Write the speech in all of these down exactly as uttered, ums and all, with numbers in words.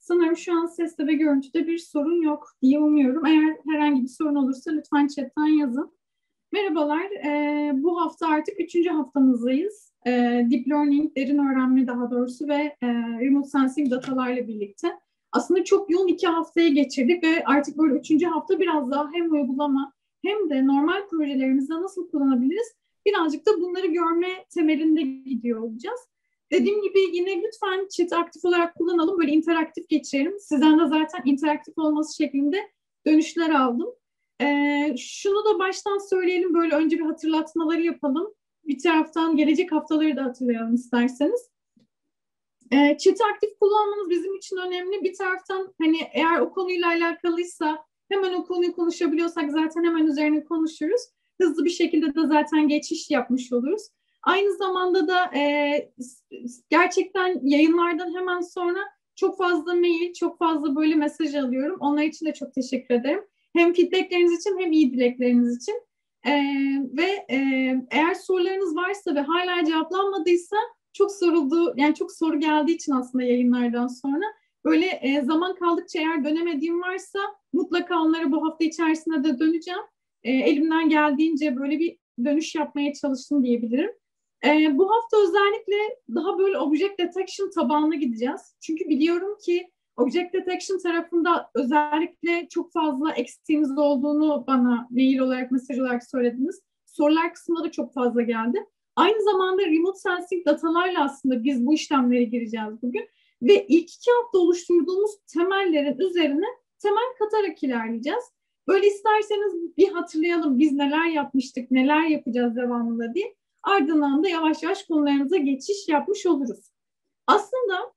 Sanırım şu an seste ve görüntüde bir sorun yok diye umuyorum. Eğer herhangi bir sorun olursa lütfen chatten yazın. Merhabalar, e, bu hafta artık üçüncü haftamızdayız. E, Deep Learning, derin öğrenme daha doğrusu ve e, Remote Sensing datalarla birlikte. Aslında çok yoğun iki haftaya geçirdik ve artık böyle üçüncü hafta biraz daha hem uygulama hem de normal projelerimizde nasıl kullanabiliriz birazcık da bunları görme temelinde gidiyor olacağız. Dediğim gibi yine lütfen chat'i aktif olarak kullanalım, böyle interaktif geçirelim. Sizden de zaten interaktif olması şeklinde dönüşler aldım. Ee, şunu da baştan söyleyelim, böyle önce bir hatırlatmaları yapalım. Bir taraftan gelecek haftaları da hatırlayalım isterseniz. Ee, chat'i aktif kullanmanız bizim için önemli. Bir taraftan hani eğer o konuyla alakalıysa hemen o konuyu konuşabiliyorsak zaten hemen üzerine konuşuruz. Hızlı bir şekilde de zaten geçiş yapmış oluruz. Aynı zamanda da e, gerçekten yayınlardan hemen sonra çok fazla mail, çok fazla böyle mesaj alıyorum. Onlar için de çok teşekkür ederim. Hem feedbackleriniz için hem iyi dilekleriniz için. E, ve e, eğer sorularınız varsa ve hala cevaplanmadıysa çok soruldu, yani çok soru geldiği için aslında yayınlardan sonra böyle e, zaman kaldıkça eğer dönemediğim varsa mutlaka onlara bu hafta içerisinde de döneceğim. E, elimden geldiğince böyle bir dönüş yapmaya çalıştım diyebilirim. E, bu hafta özellikle daha böyle object detection tabanlı gideceğiz. Çünkü biliyorum ki object detection tarafında özellikle çok fazla eksiğiniz olduğunu bana mail olarak, mesaj olarak söylediniz. Sorular kısmında da çok fazla geldi. Aynı zamanda remote sensing datalarla aslında biz bu işlemlere gireceğiz bugün. Ve ilk iki hafta oluşturduğumuz temellerin üzerine temel katarak ilerleyeceğiz. Böyle isterseniz bir hatırlayalım biz neler yapmıştık, neler yapacağız devamında diye. Ardından da yavaş yavaş konularımıza geçiş yapmış oluruz. Aslında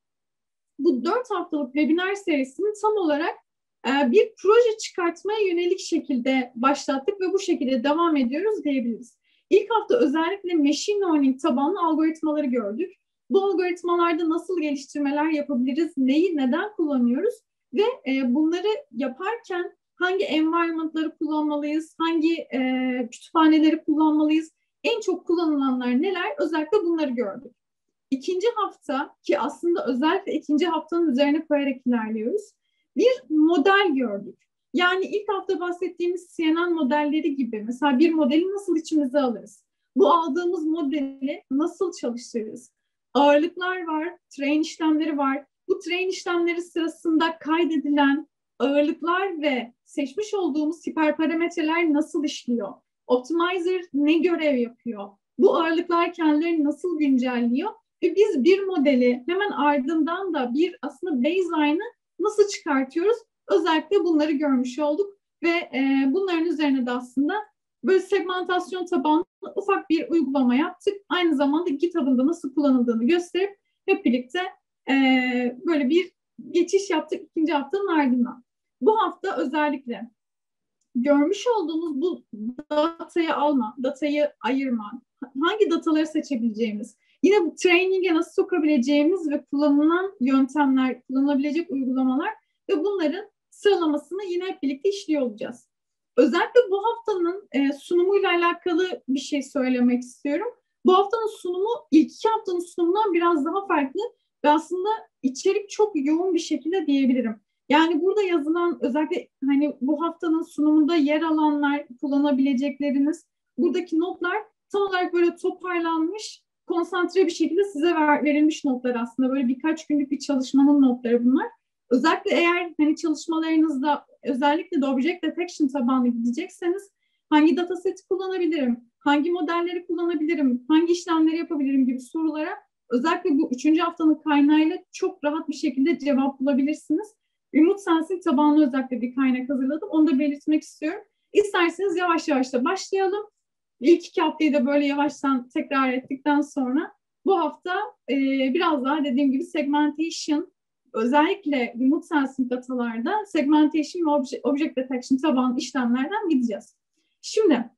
bu dört haftalık webinar serisini tam olarak e, bir proje çıkartmaya yönelik şekilde başlattık ve bu şekilde devam ediyoruz diyebiliriz. İlk hafta özellikle machine learning tabanlı algoritmaları gördük. Bu algoritmalarda nasıl geliştirmeler yapabiliriz, neyi neden kullanıyoruz ve e, bunları yaparken hangi environment'ları kullanmalıyız, hangi e, kütüphaneleri kullanmalıyız, en çok kullanılanlar neler, özellikle bunları gördük. İkinci hafta ki aslında özellikle ikinci haftanın üzerine koyarak ilerliyoruz. Bir model gördük. Yani ilk hafta bahsettiğimiz C N N modelleri gibi mesela bir modeli nasıl içimize alırız? Bu aldığımız modeli nasıl çalıştırırız? Ağırlıklar var, train işlemleri var. Bu train işlemleri sırasında kaydedilen ağırlıklar ve seçmiş olduğumuz hiperparametreler nasıl işliyor? Optimizer ne görev yapıyor? Bu ağırlıklar kendilerini nasıl güncelliyor? Ve biz bir modeli hemen ardından da bir aslında baseline'ı nasıl çıkartıyoruz? Özellikle bunları görmüş olduk ve e, bunların üzerine de aslında böyle segmentasyon tabanlı ufak bir uygulama yaptık. Aynı zamanda GitHub'ın da nasıl kullanıldığını gösterip hep birlikte e, böyle bir geçiş yaptık ikinci haftanın ardından. Bu hafta özellikle görmüş olduğumuz bu datayı alma, datayı ayırma, hangi dataları seçebileceğimiz, yine bu training'e nasıl sokabileceğimiz ve kullanılan yöntemler, kullanılabilecek uygulamalar ve bunların sıralamasını yine hep birlikte işliyor olacağız. Özellikle bu haftanın e, sunumuyla alakalı bir şey söylemek istiyorum. Bu haftanın sunumu ilk iki haftanın sunumundan biraz daha farklı ve aslında içerik çok yoğun bir şekilde diyebilirim. Yani burada yazılan özellikle hani bu haftanın sunumunda yer alanlar, kullanabilecekleriniz, buradaki notlar tam olarak böyle toparlanmış, konsantre bir şekilde size ver, verilmiş notlar aslında. Böyle birkaç günlük bir çalışmanın notları bunlar. Özellikle eğer hani çalışmalarınızda özellikle de object detection tabanlı gidecekseniz hangi dataseti kullanabilirim, hangi modelleri kullanabilirim, hangi işlemleri yapabilirim gibi sorulara özellikle bu üçüncü haftanın kaynağıyla çok rahat bir şekilde cevap bulabilirsiniz. Remote Sensing tabanlı özellikle bir kaynak hazırladım. Onu da belirtmek istiyorum. İsterseniz yavaş yavaş da başlayalım. İlk iki haftayı da böyle yavaştan tekrar ettikten sonra bu hafta e, biraz daha dediğim gibi segmentation, özellikle remote sensing datalarda segmentation ve object, object detection tabanlı işlemlerden gideceğiz. Şimdi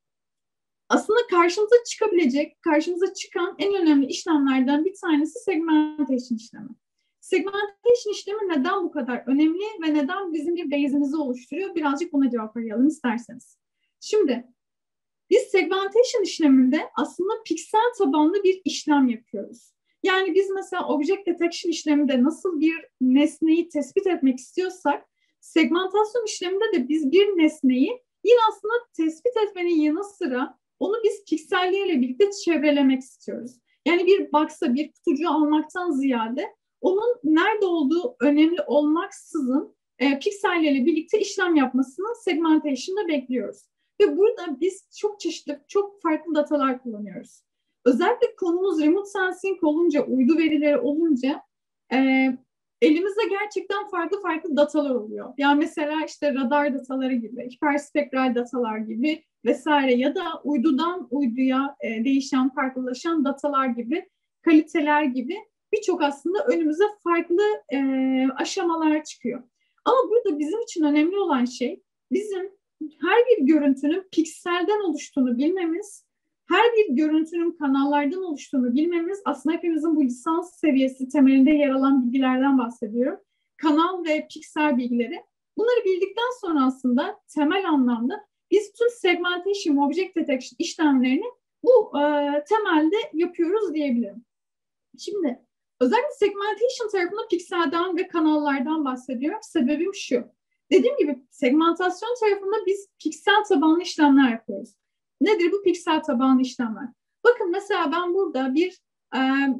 aslında karşımıza çıkabilecek, karşımıza çıkan en önemli işlemlerden bir tanesi segmentation işlemi. Segmentation işlemi neden bu kadar önemli ve neden bizim bir base'imizi oluşturuyor? Birazcık buna cevap arayalım isterseniz. Şimdi biz segmentation işleminde aslında piksel tabanlı bir işlem yapıyoruz. Yani biz mesela object detection işleminde nasıl bir nesneyi tespit etmek istiyorsak, segmentasyon işleminde de biz bir nesneyi yine aslında tespit etmenin yanı sıra onu biz pikselleriyle birlikte çevrelemek istiyoruz. Yani bir box'a, bir kutucuğu almaktan ziyade onun nerede olduğu önemli olmaksızın e, pikselleriyle birlikte işlem yapmasını segmentation'da bekliyoruz. Ve burada biz çok çeşitli, çok farklı datalar kullanıyoruz. Özellikle konumuz remote sensing olunca, uydu verileri olunca e, elimizde gerçekten farklı farklı datalar oluyor. Yani mesela işte radar dataları gibi, hiperspektral datalar gibi vesaire ya da uydudan uyduya e, değişen, farklılaşan datalar gibi, kaliteler gibi birçok aslında önümüze farklı e, aşamalar çıkıyor. Ama burada bizim için önemli olan şey bizim her bir görüntünün pikselden oluştuğunu bilmemiz, her bir görüntünün kanallardan oluştuğunu bilmemiz, aslında hepimizin bu lisans seviyesi temelinde yer alan bilgilerden bahsediyorum. Kanal ve piksel bilgileri. Bunları bildikten sonra aslında temel anlamda biz tüm segmentation, object detection işlemlerini bu e, temelde yapıyoruz diyebilirim. Şimdi özellikle segmentation tarafında pikselden ve kanallardan bahsediyorum. Sebebim şu. Dediğim gibi segmentasyon tarafında biz piksel tabanlı işlemler yapıyoruz. Nedir bu piksel tabanlı işlemler? Bakın mesela ben burada bir e,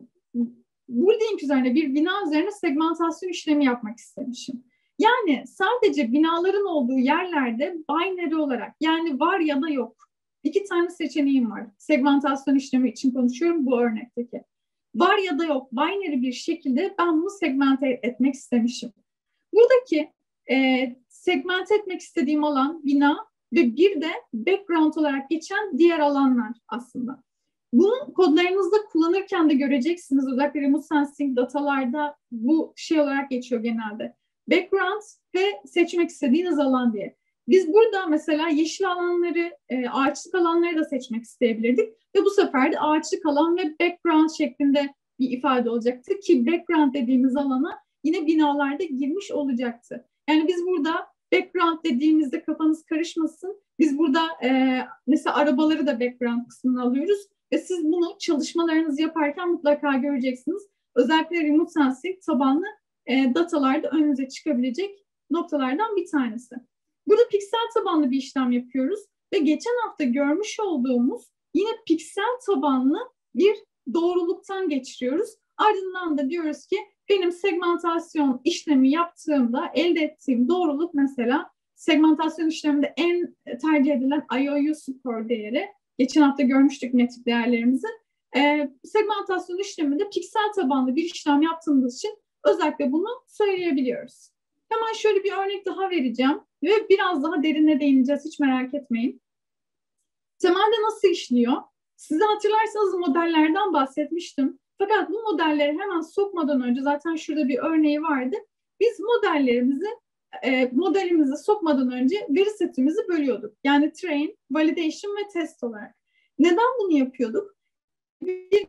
building üzerine, bir bina üzerine segmentasyon işlemi yapmak istemişim. Yani sadece binaların olduğu yerlerde binary olarak, yani var ya da yok, iki tane seçeneğim var. Segmentasyon işlemi için konuşuyorum bu örnekteki. Var ya da yok, binary bir şekilde ben bunu segmente etmek istemişim. Buradaki e, segmente etmek istediğim alan bina ve bir de background olarak geçen diğer alanlar aslında. Bunu kodlarınızda kullanırken de göreceksiniz. Özellikle remote sensing datalarda bu şey olarak geçiyor genelde. Background ve seçmek istediğiniz alan diye. Biz burada mesela yeşil alanları, e, ağaçlık alanları da seçmek isteyebilirdik. Ve bu sefer de ağaçlık alan ve background şeklinde bir ifade olacaktı. Ki background dediğimiz alana yine binalarda girmiş olacaktı. Yani biz burada background dediğimizde kafanız karışmasın. Biz burada e, mesela arabaları da background kısmına alıyoruz. Ve siz bunu çalışmalarınızı yaparken mutlaka göreceksiniz. Özellikle remote sensing tabanlı e, datalarda önünüze çıkabilecek noktalardan bir tanesi. Burada piksel tabanlı bir işlem yapıyoruz ve geçen hafta görmüş olduğumuz yine piksel tabanlı bir doğruluktan geçiriyoruz. Ardından da diyoruz ki benim segmentasyon işlemi yaptığımda elde ettiğim doğruluk mesela segmentasyon işleminde en tercih edilen I O U score değeri. Geçen hafta görmüştük metrik değerlerimizi. E, segmentasyon işleminde piksel tabanlı bir işlem yaptığımız için özellikle bunu söyleyebiliyoruz. Hemen şöyle bir örnek daha vereceğim ve biraz daha derine değineceğiz, hiç merak etmeyin. Temelde nasıl işliyor? Size hatırlarsanız modellerden bahsetmiştim. Fakat bu modelleri hemen sokmadan önce zaten şurada bir örneği vardı. Biz modellerimizi, e, modelimizi sokmadan önce veri setimizi bölüyorduk. Yani train, validation ve test olarak. Neden bunu yapıyorduk? Bir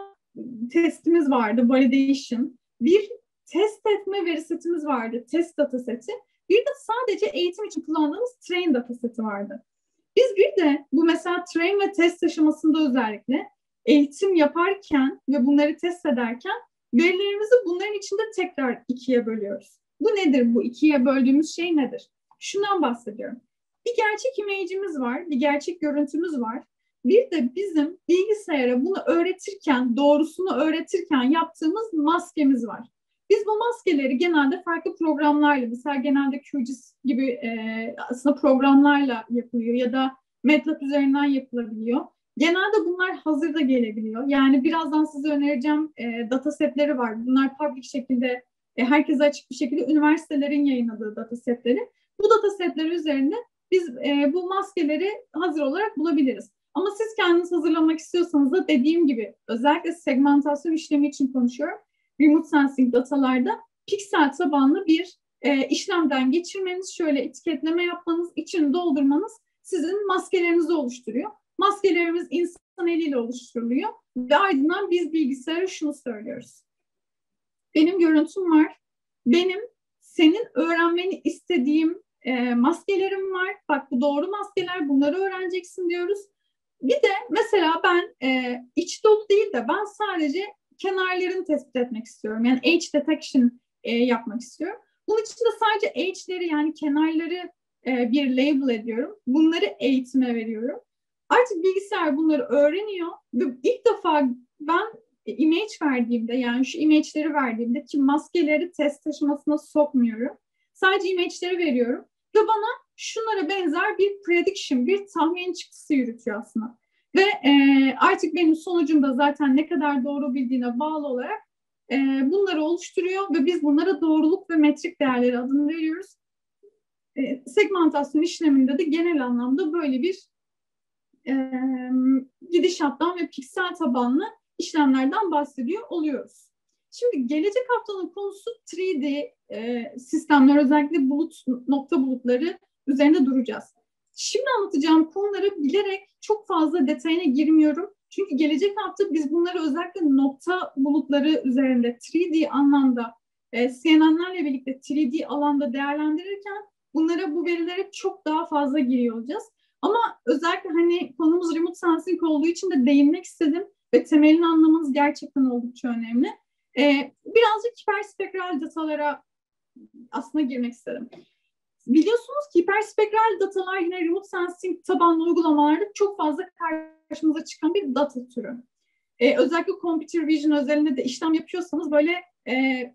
testimiz vardı, validation. Bir test etme veri setimiz vardı, test data seti. Bir de sadece eğitim için kullandığımız train data seti vardı. Biz bir de bu mesela train ve test aşamasında özellikle eğitim yaparken ve bunları test ederken verilerimizi bunların içinde tekrar ikiye bölüyoruz. Bu nedir? Bu ikiye böldüğümüz şey nedir? Şundan bahsediyorum. Bir gerçek image'imiz var, bir gerçek görüntümüz var. Bir de bizim bilgisayara bunu öğretirken, doğrusunu öğretirken yaptığımız maskemiz var. Biz bu maskeleri genelde farklı programlarla, mesela genelde Q G I S gibi e, aslında programlarla yapılıyor ya da MATLAB üzerinden yapılabiliyor. Genelde bunlar hazırda gelebiliyor. Yani birazdan size önereceğim e, datasetleri var. Bunlar public şekilde, e, herkese açık bir şekilde üniversitelerin yayınladığı datasetleri. Bu datasetleri üzerinde biz e, bu maskeleri hazır olarak bulabiliriz. Ama siz kendiniz hazırlamak istiyorsanız da dediğim gibi özellikle segmentasyon işlemi için konuşuyorum. Remote sensing datalarda piksel tabanlı bir e, işlemden geçirmeniz, şöyle etiketleme yapmanız, için doldurmanız sizin maskelerinizi oluşturuyor. Maskelerimiz insan eliyle oluşturuluyor ve ardından biz bilgisayara şunu söylüyoruz. Benim görüntüm var, benim senin öğrenmeni istediğim e, maskelerim var. Bak bu doğru maskeler, bunları öğreneceksin diyoruz. Bir de mesela ben e, iç dolu değil de ben sadece kenarlarını tespit etmek istiyorum. Yani edge detection e, yapmak istiyorum. Bunun için de sadece edge'leri yani kenarları e, bir label ediyorum. Bunları eğitime veriyorum. Artık bilgisayar bunları öğreniyor ve ilk defa ben image verdiğimde yani şu image'leri verdiğimde ki maskeleri test taşımasına sokmuyorum. Sadece image'leri veriyorum ve bana şunlara benzer bir prediction, bir tahmin çıktısı yürütüyor aslında. Ve e, artık benim sonucumda zaten ne kadar doğru bildiğine bağlı olarak e, bunları oluşturuyor ve biz bunlara doğruluk ve metrik değerleri adını veriyoruz. E, segmentasyon işleminde de genel anlamda böyle bir e, gidişattan ve piksel tabanlı işlemlerden bahsediyor oluyoruz. Şimdi gelecek haftanın konusu üç D e, sistemler, özellikle bulut, nokta bulutları üzerinde duracağız. Şimdi anlatacağım konuları bilerek çok fazla detayına girmiyorum. Çünkü gelecek hafta biz bunları özellikle nokta bulutları üzerinde üç D anlamda e, C N N'lerle birlikte üç D alanda değerlendirirken bunlara, bu verilere çok daha fazla giriyor olacağız. Ama özellikle hani konumuz remote sensing olduğu için de değinmek istedim ve temelini anlamanız gerçekten oldukça önemli. Ee, birazcık hiperspektral datalara aslında girmek istedim. Biliyorsunuz ki hiperspektral datalar yine remote sensing tabanlı uygulamalarda çok fazla karşımıza çıkan bir data türü. Ee, özellikle computer vision özelinde de işlem yapıyorsanız böyle e,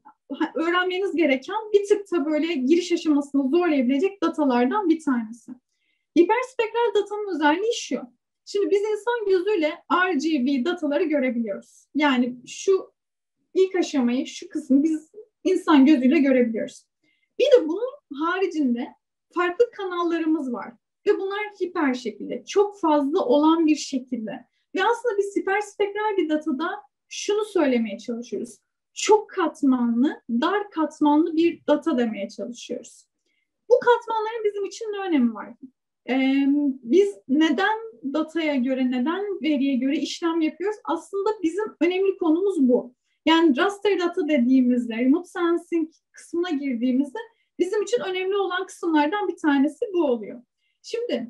öğrenmeniz gereken bir tık da böyle giriş aşamasını zorlayabilecek datalardan bir tanesi. Hiperspektral datanın özelliği şu. Şimdi biz insan gözüyle R G B dataları görebiliyoruz. Yani şu ilk aşamayı, şu kısmı biz insan gözüyle görebiliyoruz. Bir de bunun haricinde farklı kanallarımız var. Ve bunlar hiper şekilde, çok fazla olan bir şekilde. Ve aslında biz hiperspektral bir datada şunu söylemeye çalışıyoruz. Çok katmanlı, dar katmanlı bir data demeye çalışıyoruz. Bu katmanların bizim için ne önemi var? Ee, biz neden dataya göre, neden veriye göre işlem yapıyoruz? Aslında bizim önemli konumuz bu. Yani raster data dediğimizde, remote sensing kısmına girdiğimizde bizim için önemli olan kısımlardan bir tanesi bu oluyor. Şimdi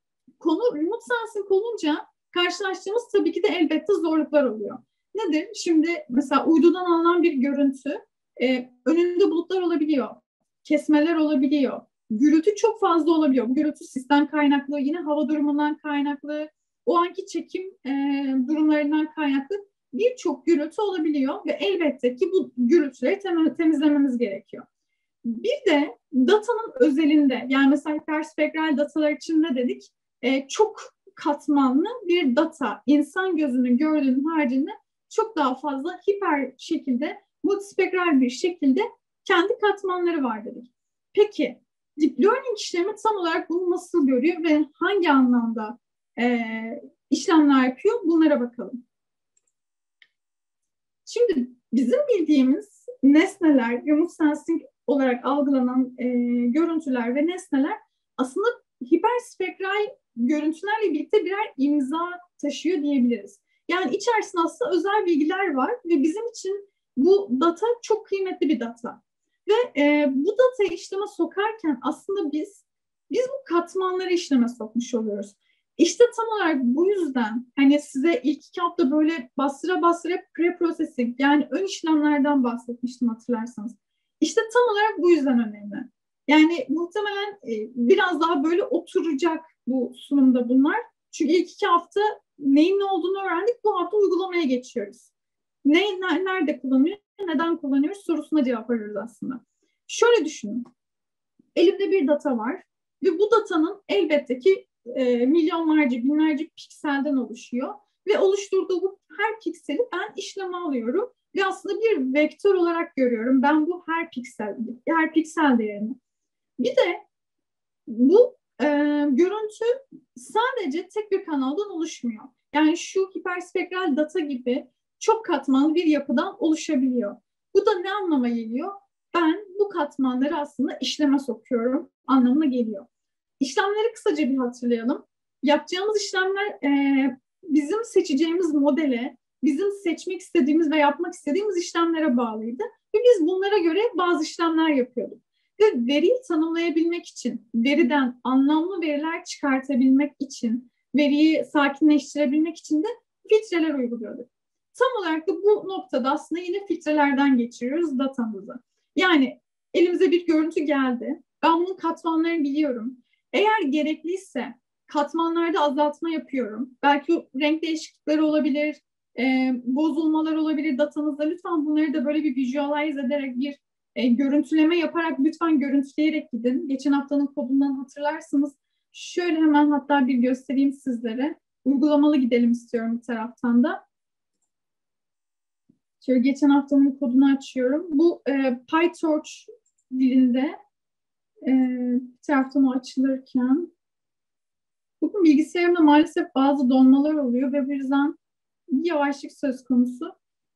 konu remote sensing olunca karşılaştığımız tabii ki de elbette zorluklar oluyor. Nedir? Şimdi mesela uydudan alınan bir görüntü, e, önünde bulutlar olabiliyor, kesmeler olabiliyor. Gürültü çok fazla olabiliyor. Bu gürültü sistem kaynaklı, yine hava durumundan kaynaklı, o anki çekim e, durumlarından kaynaklı birçok gürültü olabiliyor ve elbette ki bu gürültüleri tem- temizlememiz gerekiyor. Bir de datanın özelinde, yani mesela hiperspektral datalar için ne dedik? E, çok katmanlı bir data, insan gözünün gördüğünün haricinde çok daha fazla hiper şekilde, multispektral bir şekilde kendi katmanları var dedik. Peki, deep learning işlemi tam olarak bunu nasıl görüyor ve hangi anlamda e, işlemler yapıyor? Bunlara bakalım. Şimdi bizim bildiğimiz nesneler, remote sensing olarak algılanan e, görüntüler ve nesneler aslında hiperspektral görüntülerle birlikte birer imza taşıyor diyebiliriz. Yani içerisinde aslında özel bilgiler var ve bizim için bu data çok kıymetli bir data. Ve e, bu datayı işleme sokarken aslında biz biz bu katmanları işleme sokmuş oluyoruz. İşte tam olarak bu yüzden hani size ilk iki hafta böyle bastıra bastıra pre-processing yani ön işlemlerden bahsetmiştim hatırlarsanız. İşte tam olarak bu yüzden önemli. Yani muhtemelen e, biraz daha böyle oturacak bu sunumda bunlar. Çünkü ilk iki hafta neyin ne olduğunu öğrendik. Bu hafta uygulamaya geçiyoruz. Ne, nerede kullanıyor, neden kullanıyoruz sorusuna cevap arıyoruz aslında. Şöyle düşünün. Elimde bir data var ve bu datanın elbette ki e, milyonlarca, binlerce pikselden oluşuyor ve oluşturduğu bu her pikseli ben işleme alıyorum ve aslında bir vektör olarak görüyorum. Ben bu her piksel, her piksel değerini. Bir de bu e, görüntü sadece tek bir kanaldan oluşmuyor. Yani şu hiperspektral data gibi çok katmanlı bir yapıdan oluşabiliyor. Bu da ne anlama geliyor? Ben bu katmanları aslında işleme sokuyorum anlamına geliyor. İşlemleri kısaca bir hatırlayalım. Yapacağımız işlemler e, bizim seçeceğimiz modele, bizim seçmek istediğimiz ve yapmak istediğimiz işlemlere bağlıydı. Ve biz bunlara göre bazı işlemler yapıyorduk. Ve veriyi tanımlayabilmek için, veriden anlamlı veriler çıkartabilmek için, veriyi sakinleştirebilmek için de filtreler uyguluyorduk. Tam olarak da bu noktada aslında yine filtrelerden geçiriyoruz datamızı. Yani elimize bir görüntü geldi. Ben bunun katmanlarını biliyorum. Eğer gerekliyse katmanlarda azaltma yapıyorum. Belki renk değişiklikleri olabilir, e, bozulmalar olabilir datanızda. Lütfen bunları da böyle bir visualize ederek, bir e, görüntüleme yaparak lütfen görüntüleyerek gidin. Geçen haftanın kodundan hatırlarsınız. Şöyle hemen hatta bir göstereyim sizlere. Uygulamalı gidelim istiyorum bir taraftan da. Şöyle geçen haftanın kodunu açıyorum. Bu e, PyTorch dilinde e, bir taraftan o açılırken bugün bilgisayarımda maalesef bazı donmalar oluyor ve bir yüzden bir yavaşlık söz konusu.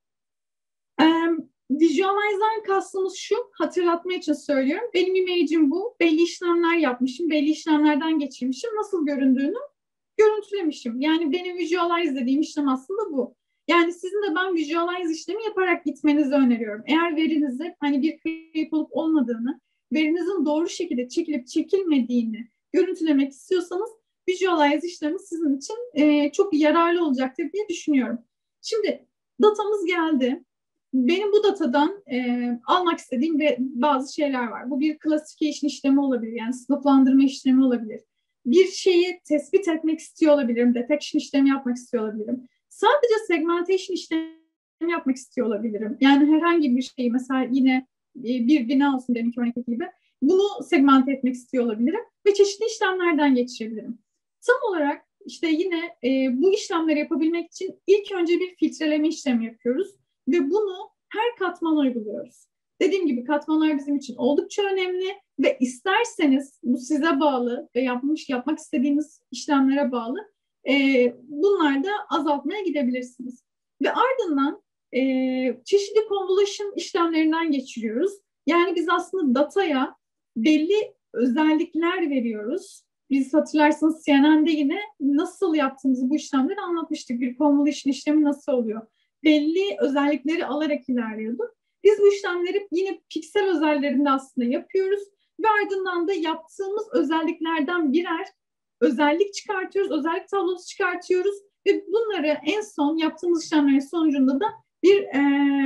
E, Visualize'dan kastımız şu, hatırlatma için söylüyorum. Benim image'im bu. Belli işlemler yapmışım, belli işlemlerden geçirmişim. Nasıl göründüğünü görüntülemişim. Yani benim visualize dediğim işlem aslında bu. Yani sizin de ben visualize işlemi yaparak gitmenizi öneriyorum. Eğer verinizi hani bir kayıp olup olmadığını, verinizin doğru şekilde çekilip çekilmediğini görüntülemek istiyorsanız visualize işlemi sizin için e, çok yararlı olacaktır diye düşünüyorum. Şimdi datamız geldi. Benim bu datadan e, almak istediğim ve bazı şeyler var. Bu bir classification işlemi olabilir. Yani sınıflandırma işlemi olabilir. Bir şeyi tespit etmek istiyor olabilirim. Detection işlemi yapmak istiyor olabilirim. Sadece segmentation işlemi yapmak istiyor olabilirim. Yani herhangi bir şeyi mesela yine bir bina olsun deminki örnekteki gibi bunu segmente etmek istiyor olabilirim ve çeşitli işlemlerden geçirebilirim. Tam olarak işte yine e, bu işlemleri yapabilmek için ilk önce bir filtreleme işlemi yapıyoruz ve bunu her katmana uyguluyoruz. Dediğim gibi katmanlar bizim için oldukça önemli ve isterseniz bu size bağlı ve yapmış yapmak istediğiniz işlemlere bağlı e, bunlar da azaltmaya gidebilirsiniz. Ve ardından e, çeşitli convolution işlemlerinden geçiriyoruz. Yani biz aslında dataya belli özellikler veriyoruz. Biz hatırlarsanız C N N'de yine nasıl yaptığımızı bu işlemleri anlatmıştık. Bir convolution işlemi nasıl oluyor? Belli özellikleri alarak ilerliyorduk. Biz bu işlemleri yine piksel özellerinde aslında yapıyoruz ve ardından da yaptığımız özelliklerden birer özellik çıkartıyoruz, özellik tablosu çıkartıyoruz ve bunları en son yaptığımız işlemlerin sonucunda da bir e,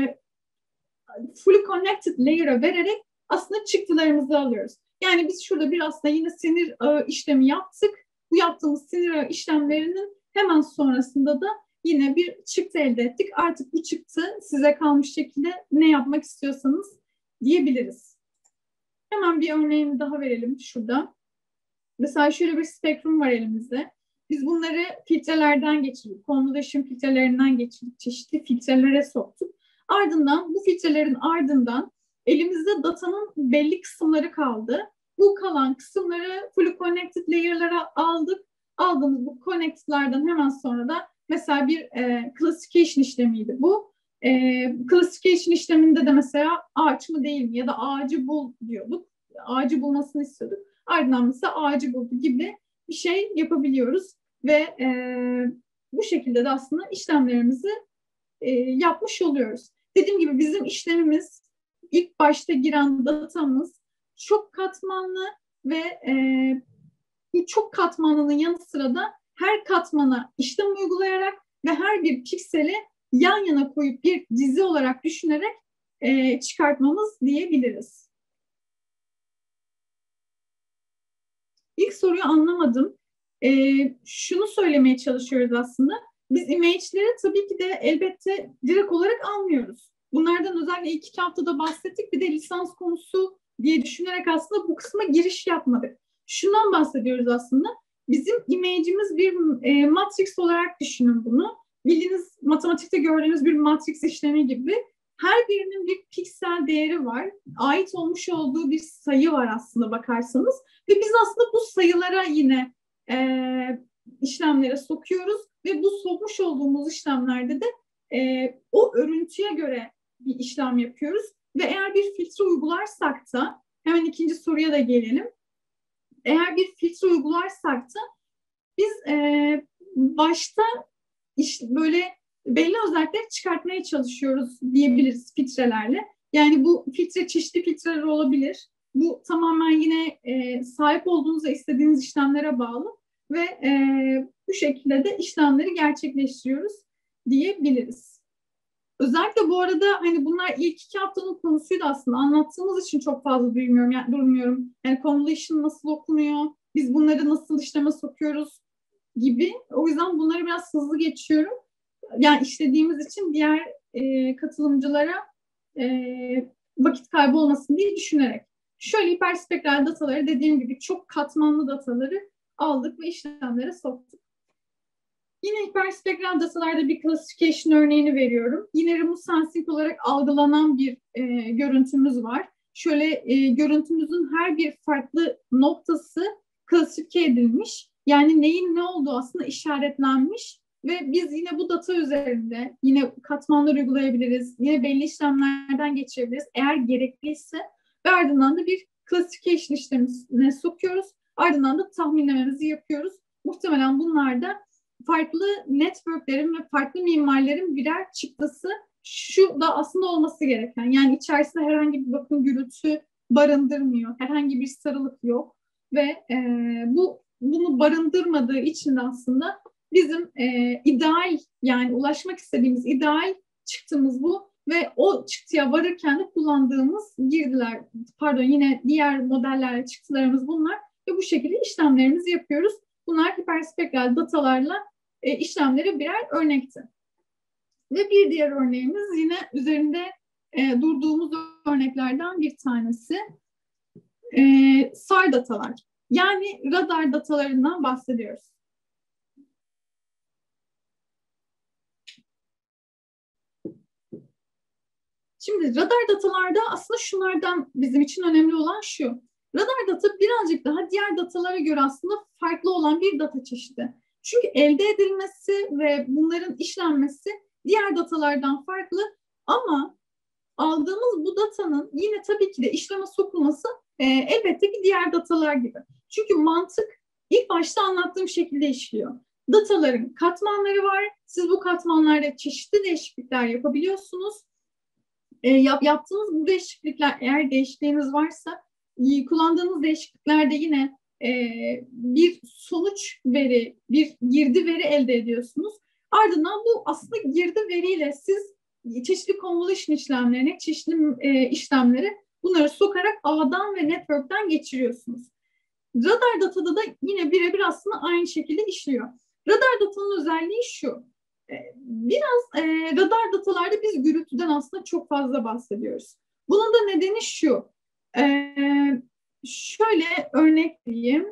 fully connected layer'a vererek aslında çıktılarımızı alıyoruz. Yani biz şurada bir aslında yine sinir ağı işlemi yaptık. Bu yaptığımız sinir ağı işlemlerinin hemen sonrasında da yine bir çıktı elde ettik. Artık bu çıktı size kalmış şekilde ne yapmak istiyorsanız diyebiliriz. Hemen bir örneğini daha verelim şurada. Mesela şöyle bir spektrum var elimizde. Biz bunları filtrelerden geçirdik. Convolution filtrelerinden geçirdik. Çeşitli filtrelere soktuk. Ardından bu filtrelerin ardından elimizde datanın belli kısımları kaldı. Bu kalan kısımları fully connected layer'lara aldık. Aldığımız bu connected'lardan hemen sonra da mesela bir e, classification işlemiydi bu. E, classification işleminde de mesela ağaç mı değil mi ya da ağacı bul diyorduk. Ağacı bulmasını istiyorduk. Ardından mesela ağacı buldu gibi bir şey yapabiliyoruz ve e, bu şekilde de aslında işlemlerimizi e, yapmış oluyoruz. Dediğim gibi bizim işlemimiz ilk başta giren datamız çok katmanlı ve e, bu çok katmanlının yanı sıra da her katmana işlem uygulayarak ve her bir pikseli yan yana koyup bir dizi olarak düşünerek e, çıkartmamız diyebiliriz. İlk soruyu anlamadım. E, şunu söylemeye çalışıyoruz aslında. Biz image'leri tabii ki de elbette direkt olarak almıyoruz. Bunlardan özellikle ilk iki haftada bahsettik. Bir de lisans konusu diye düşünerek aslında bu kısma giriş yapmadık. Şundan bahsediyoruz aslında. Bizim image'imiz bir e, matrix olarak düşünün bunu. Bildiğiniz matematikte gördüğünüz bir matrix işlemi gibi. Her birinin bir piksel değeri var. Ait olmuş olduğu bir sayı var aslında bakarsanız. Ve biz aslında bu sayılara yine e, işlemlere sokuyoruz. Ve bu sokmuş olduğumuz işlemlerde de e, o örüntüye göre bir işlem yapıyoruz. Ve eğer bir filtre uygularsak da, hemen ikinci soruya da gelelim. Eğer bir filtre uygularsak da biz e, başta işte böyle belli özellikleri çıkartmaya çalışıyoruz diyebiliriz filtrelerle. Yani bu filtre çeşitli filtreler olabilir. Bu tamamen yine e, sahip olduğunuz ve istediğiniz işlemlere bağlı ve e, bu şekilde de işlemleri gerçekleştiriyoruz diyebiliriz. Özellikle bu arada hani bunlar ilk iki haftanın konusuydu aslında. Anlattığımız için çok fazla duymuyorum, yani durmuyorum. Yani convolution nasıl okunuyor, biz bunları nasıl işleme sokuyoruz gibi. O yüzden bunları biraz hızlı geçiyorum. Yani işlediğimiz için diğer e, katılımcılara e, vakit kaybı olmasın diye düşünerek. Şöyle hiperspektral dataları, dediğim gibi çok katmanlı dataları aldık ve işlemlere soktuk. Yine hiperspektral datalarda bir classification örneğini veriyorum. Yine remote sensing olarak algılanan bir e, görüntümüz var. Şöyle e, görüntümüzün her bir farklı noktası klasifike edilmiş. Yani neyin ne olduğu aslında işaretlenmiş ve biz yine bu data üzerinde yine katmanlar uygulayabiliriz. Yine belli işlemlerden geçirebiliriz eğer gerekliyse ve ardından da bir classification işlemine sokuyoruz. Ardından da tahminlememizi yapıyoruz. Muhtemelen bunlar da farklı networklerin ve farklı mimarlerin birer çıktısı. Şu da aslında olması gereken. Yani içerisinde herhangi bir bakın gürültü barındırmıyor. Herhangi bir sarılık yok. Ve e, bu bunu barındırmadığı için de aslında bizim e, ideal, yani ulaşmak istediğimiz ideal çıktımız bu. Ve o çıktıya varırken de kullandığımız girdiler, pardon yine diğer modellerle çıktılarımız bunlar. Ve bu şekilde işlemlerimizi yapıyoruz. Bunlar hiperspektral datalarla e, işlemleri birer örnekti. Ve bir diğer örneğimiz yine üzerinde e, durduğumuz örneklerden bir tanesi. E, S A R datalar. Yani radar datalarından bahsediyoruz. Şimdi radar datalarda aslında şunlardan bizim için önemli olan şu. Radar data birazcık daha diğer datalara göre aslında farklı olan bir data çeşidi. Çünkü elde edilmesi ve bunların işlenmesi diğer datalardan farklı ama aldığımız bu datanın yine tabii ki de işleme sokulması e, elbette ki diğer datalar gibi. Çünkü mantık ilk başta anlattığım şekilde işliyor. Dataların katmanları var. Siz bu katmanlarda çeşitli değişiklikler yapabiliyorsunuz. E, yap, yaptığınız bu değişiklikler, eğer değişikliğiniz varsa kullandığınız değişikliklerde yine e, bir sonuç veri, bir girdi veri elde ediyorsunuz. Ardından bu aslında girdi veriyle siz çeşitli convolution işlemlerini, çeşitli e, işlemleri bunları sokarak ağdan ve network'ten geçiriyorsunuz. Radar datada da yine birebir aslında aynı şekilde işliyor. Radar datanın özelliği şu. Biraz e, radar datalarda biz gürültüden aslında çok fazla bahsediyoruz. Bunun da nedeni şu. E, şöyle örnekleyeyim.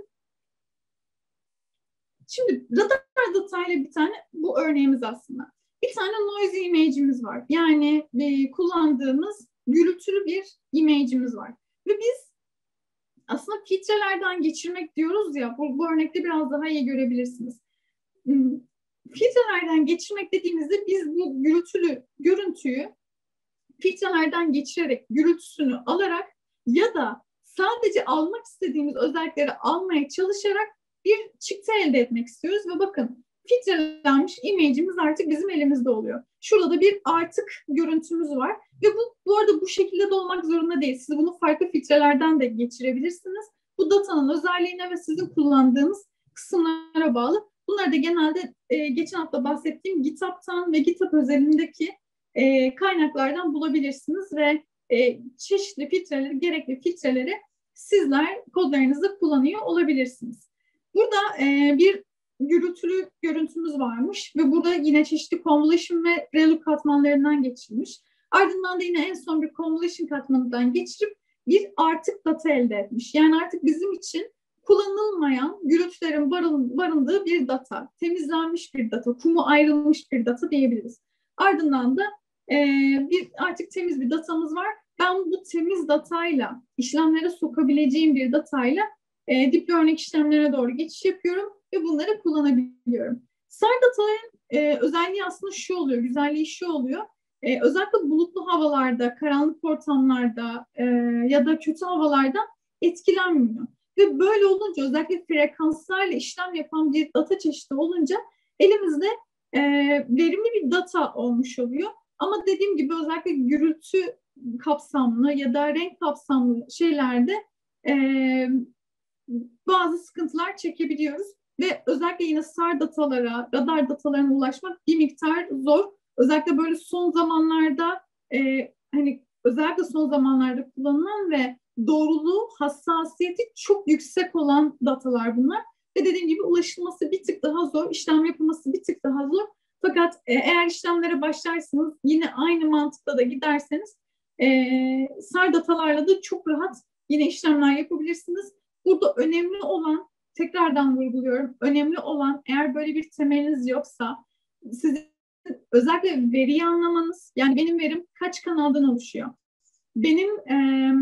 Şimdi radar datayla bir tane bu örneğimiz aslında. Bir tane noisy image'imiz var. Yani e, kullandığımız gürültülü bir image'imiz var. Ve biz aslında filtrelerden geçirmek diyoruz ya, bu, bu örnekte biraz daha iyi görebilirsiniz. Filtrelerden geçirmek dediğimizde biz bu gürültülü görüntüyü filtrelerden geçirerek, gürültüsünü alarak ya da sadece almak istediğimiz özellikleri almaya çalışarak bir çıktı elde etmek istiyoruz ve bakın filtrelenmiş image'imiz artık bizim elimizde oluyor. Şurada da bir artık görüntümüz var ve bu, bu arada bu şekilde de olmak zorunda değil. Siz bunu farklı filtrelerden de geçirebilirsiniz. Bu datanın özelliğine ve sizin kullandığınız kısımlara bağlı. Bunları da genelde e, geçen hafta bahsettiğim GitHub'tan ve GitHub özelindeki e, kaynaklardan bulabilirsiniz ve e, çeşitli filtreleri, gerekli filtreleri sizler kodlarınızda kullanıyor olabilirsiniz. Burada e, bir gürültülü görüntümüz varmış ve burada yine çeşitli convolution ve ReLU katmanlarından geçilmiş. Ardından da yine en son bir convolution katmanından geçirip bir artık data elde etmiş. Yani artık bizim için kullanılmayan gürültülerin barındığı bir data, temizlenmiş bir data, kumu ayrılmış bir data diyebiliriz. Ardından da e, bir artık temiz bir datamız var. Ben bu temiz datayla, işlemlere sokabileceğim bir datayla e, deep learning işlemlerine doğru geçiş yapıyorum ve bunları kullanabiliyorum. S A R dataların e, özelliği aslında şu oluyor, güzelliği şu oluyor. E, özellikle bulutlu havalarda, karanlık ortamlarda e, ya da kötü havalarda etkilenmiyor. Ve böyle olunca, özellikle frekanslarla işlem yapan bir data çeşidi olunca elimizde e, verimli bir data olmuş oluyor. Ama dediğim gibi özellikle gürültü kapsamlı ya da renk kapsamlı şeylerde e, bazı sıkıntılar çekebiliyoruz. Ve özellikle yine S A R datalara, radar datalarına ulaşmak bir miktar zor. özellikle böyle son zamanlarda e, hani özellikle son zamanlarda kullanılan ve doğruluğu, hassasiyeti çok yüksek olan datalar bunlar. Ve dediğim gibi ulaşılması bir tık daha zor, işlem yapılması bir tık daha zor. Fakat e, eğer işlemlere başlarsanız, yine aynı mantıkla da giderseniz e, S A R datalarla da çok rahat yine işlemler yapabilirsiniz. Burada önemli olan, tekrardan vurguluyorum, önemli olan eğer böyle bir temeliniz yoksa sizin özellikle veriyi anlamanız, yani benim verim kaç kanaldan oluşuyor? Benim e,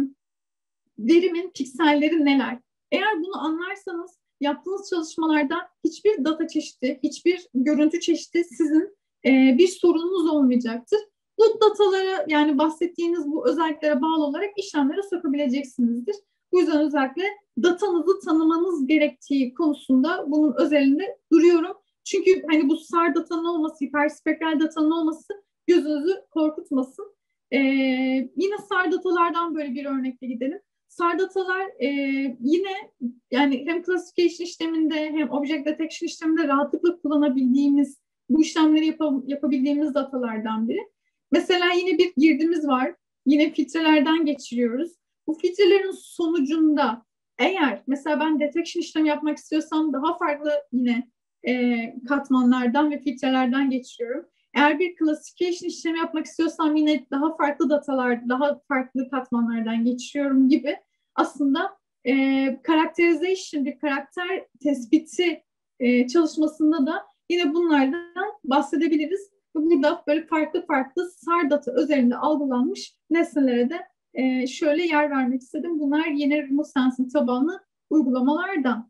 verimin pikselleri neler? Eğer bunu anlarsanız yaptığınız çalışmalarda hiçbir data çeşidi, hiçbir görüntü çeşidi sizin e, bir sorununuz olmayacaktır. Bu datalara, yani bahsettiğiniz bu özelliklere bağlı olarak işlemlere sokabileceksinizdir. Bu yüzden özellikle datanızı tanımanız gerektiği konusunda bunun özelinde duruyorum. Çünkü hani bu S A R datanın olması, hiperspektral datanın olması gözünüzü korkutmasın. Ee, yine S A R datalardan böyle bir örnekle gidelim. S A R datalar e, yine yani hem classification işleminde hem object detection işleminde rahatlıkla kullanabildiğimiz, bu işlemleri yap- yapabildiğimiz datalardan biri. Mesela yine bir girdimiz var. Yine filtrelerden geçiriyoruz. Bu filtrelerin sonucunda eğer mesela ben detection işlemi yapmak istiyorsam daha farklı yine e, katmanlardan ve filtrelerden geçiriyorum. Eğer bir classification işlemi yapmak istiyorsam yine daha farklı datalar, daha farklı katmanlardan geçiriyorum gibi. Aslında e, characterization, bir karakter tespiti e, çalışmasında da yine bunlardan bahsedebiliriz. Burada böyle farklı farklı S A R data üzerinde algılanmış nesnelere de e, şöyle yer vermek istedim. Bunlar yine remote sensing tabanlı uygulamalardan.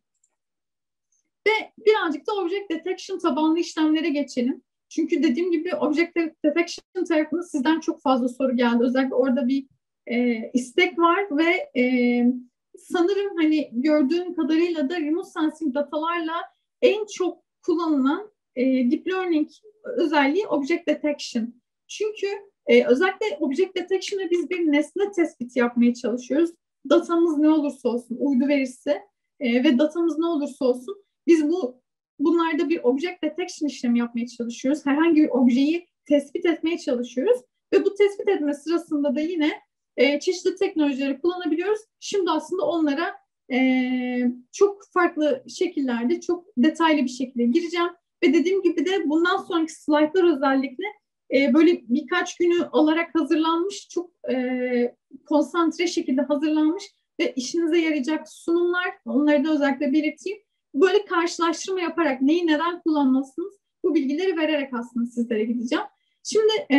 Ve birazcık da object detection tabanlı işlemlere geçelim. Çünkü dediğim gibi object detection tarafında sizden çok fazla soru geldi. Özellikle orada bir e, istek var ve e, sanırım hani gördüğüm kadarıyla da remote sensing datalarla en çok kullanılan e, deep learning özelliği object detection. Çünkü e, özellikle object detection'da biz bir nesne tespiti yapmaya çalışıyoruz. Datamız ne olursa olsun, uydu verisi e, ve datamız ne olursa olsun biz bu bunlarda bir object detection işlemi yapmaya çalışıyoruz. Herhangi bir objeyi tespit etmeye çalışıyoruz ve bu tespit etme sırasında da yine e, çeşitli teknolojileri kullanabiliyoruz. Şimdi aslında onlara e, çok farklı şekillerde, çok detaylı bir şekilde gireceğim. Ve dediğim gibi de bundan sonraki slaytlar özellikle e, böyle birkaç günü alarak hazırlanmış, çok e, konsantre şekilde hazırlanmış ve işinize yarayacak sunumlar, onları da özellikle belirteyim. Böyle karşılaştırma yaparak neyi neden kullanmalısınız, bu bilgileri vererek aslında sizlere gideceğim. Şimdi e,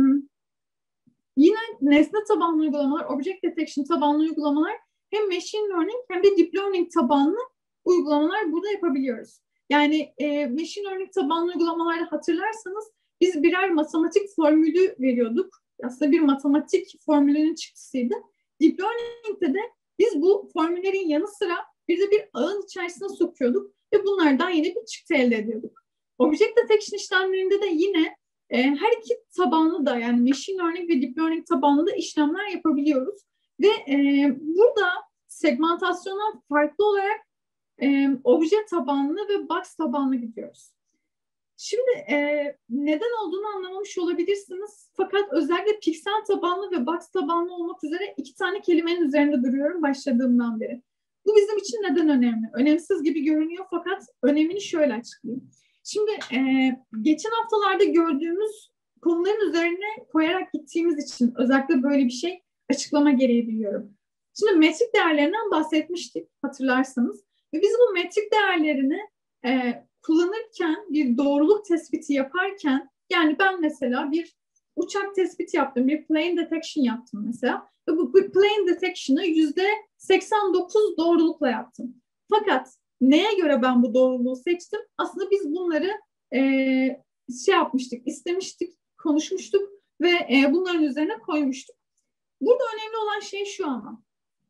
yine nesne tabanlı uygulamalar, object detection tabanlı uygulamalar, hem machine learning hem de deep learning tabanlı uygulamalar burada yapabiliyoruz. Yani e, machine learning tabanlı uygulamalarda hatırlarsanız biz birer matematik formülü veriyorduk. Aslında bir matematik formülünün çıktısıydı. Deep learning'de de biz bu formüllerin yanı sıra bir de bir ağın içerisine sokuyorduk ve bunlardan yine bir çıktı elde ediyorduk. Object detection işlemlerinde de yine e, her iki tabanlı da, yani machine learning ve deep learning tabanlı da işlemler yapabiliyoruz. Ve e, burada segmentasyona farklı olarak e, obje tabanlı ve box tabanlı gidiyoruz. Şimdi e, neden olduğunu anlamamış olabilirsiniz. Fakat özellikle piksel tabanlı ve box tabanlı olmak üzere iki tane kelimenin üzerinde duruyorum başladığımdan beri. Bu bizim için neden önemli? Önemsiz gibi görünüyor fakat önemini şöyle açıklayayım. Şimdi e, geçen haftalarda gördüğümüz konuların üzerine koyarak gittiğimiz için özellikle böyle bir şey açıklama gereği duyuyorum. Şimdi metrik değerlerinden bahsetmiştik hatırlarsanız. Ve biz bu metrik değerlerini e, kullanırken, bir doğruluk tespiti yaparken, yani ben mesela bir uçak tespiti yaptım, bir plane detection yaptım mesela. Ve bu plane detection'ı yüzde seksen dokuz doğrulukla yaptım. Fakat neye göre ben bu doğruluğu seçtim? Aslında biz bunları e, şey yapmıştık, istemiştik, konuşmuştuk ve e, bunların üzerine koymuştuk. Burada önemli olan şey şu ama.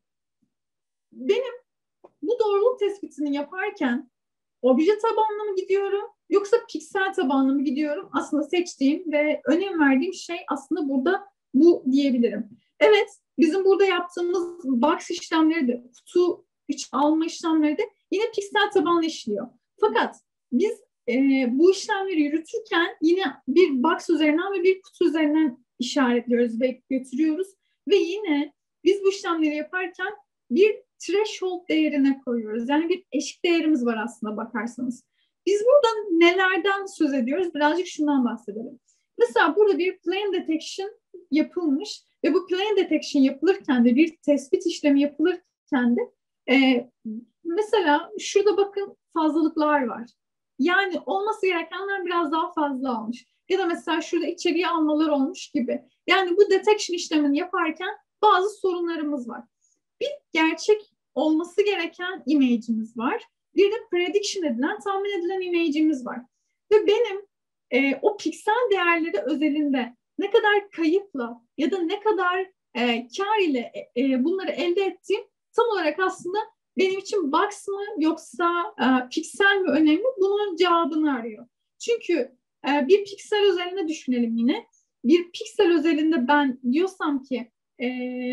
Benim bu doğruluk tespitini yaparken obje tabanlı mı gidiyorum yoksa piksel tabanlı mı gidiyorum? Aslında seçtiğim ve önem verdiğim şey aslında burada bu diyebilirim. Evet, bizim burada yaptığımız box işlemleri de, kutu iç alma işlemleri de yine piksel tabanlı işliyor. Fakat biz e, bu işlemleri yürütürken yine bir box üzerinden ve bir kutu üzerinden işaretliyoruz ve götürüyoruz. Ve yine biz bu işlemleri yaparken bir threshold değerine koyuyoruz. Yani bir eşik değerimiz var aslında bakarsanız. Biz burada nelerden söz ediyoruz? Birazcık şundan bahsedelim. Mesela burada bir plane detection yapılmış ve bu plane detection yapılırken de bir tespit işlemi yapılırken de e, mesela şurada bakın fazlalıklar var. Yani olması gerekenler biraz daha fazla almış. Ya da mesela şurada içeriye almalar olmuş gibi. Yani bu detection işlemini yaparken bazı sorunlarımız var. Bir gerçek olması gereken image'imiz var. Bir de prediction edilen, tahmin edilen image'imiz var. Ve benim e, o piksel değerleri özelinde ne kadar kayıpla ya da ne kadar e, kar ile e, bunları elde ettiğim tam olarak aslında benim için box mı yoksa e, piksel mi önemli? Bunun cevabını arıyor. Çünkü e, bir piksel özelinde düşünelim yine. Bir piksel özelinde ben diyorsam ki e,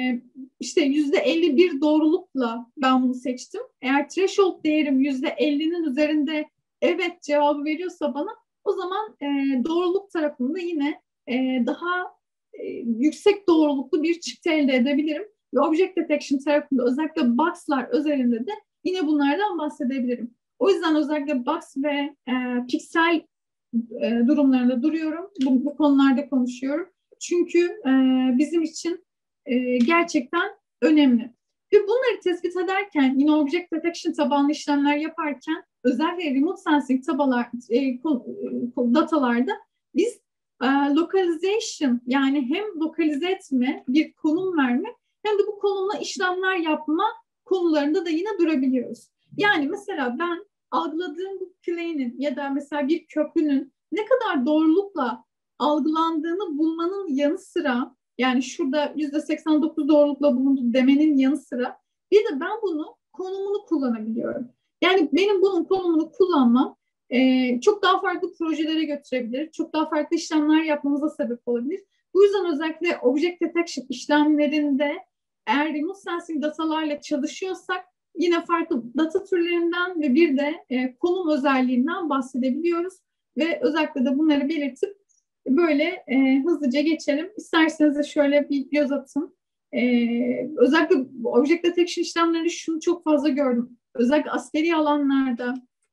işte yüzde elli bir doğrulukla ben bunu seçtim. Eğer threshold değerim yüzde ellinin üzerinde evet cevabı veriyorsa bana o zaman e, doğruluk tarafında yine e, daha e, yüksek doğruluklu bir çıktı elde edebilirim. Ve object detection tarafında özellikle box'lar özelinde de yine bunlardan bahsedebilirim. O yüzden özellikle box ve e, piksel e, durumlarında duruyorum. Bu, bu konularda konuşuyorum. Çünkü e, bizim için e, gerçekten önemli. Ve bunları tespit ederken yine object detection tabanlı işlemler yaparken özellikle remote sensing tabalar, e, datalarda biz e, localization yani hem lokalize etme, bir konum verme hem de bu konumla işlemler yapma konularında da yine durabiliyoruz. Yani mesela ben algıladığım bu plane'in ya da mesela bir köprünün ne kadar doğrulukla algılandığını bulmanın yanı sıra yani şurada yüzde seksen dokuz doğrulukla bulundu demenin yanı sıra bir de ben bunu konumunu kullanabiliyorum. Yani benim bunun konumunu kullanmam e, çok daha farklı projelere götürebilir, çok daha farklı işlemler yapmamıza sebep olabilir. Bu yüzden özellikle object detection işlemlerinde eğer remote sensing datalarla çalışıyorsak yine farklı data türlerinden ve bir de e, konum özelliğinden bahsedebiliyoruz. Ve özellikle de bunları belirtip böyle e, hızlıca geçelim. İsterseniz de şöyle bir göz atın. E, özellikle object detection işlemlerinde şunu çok fazla gördüm. Özellikle askeri alanlarda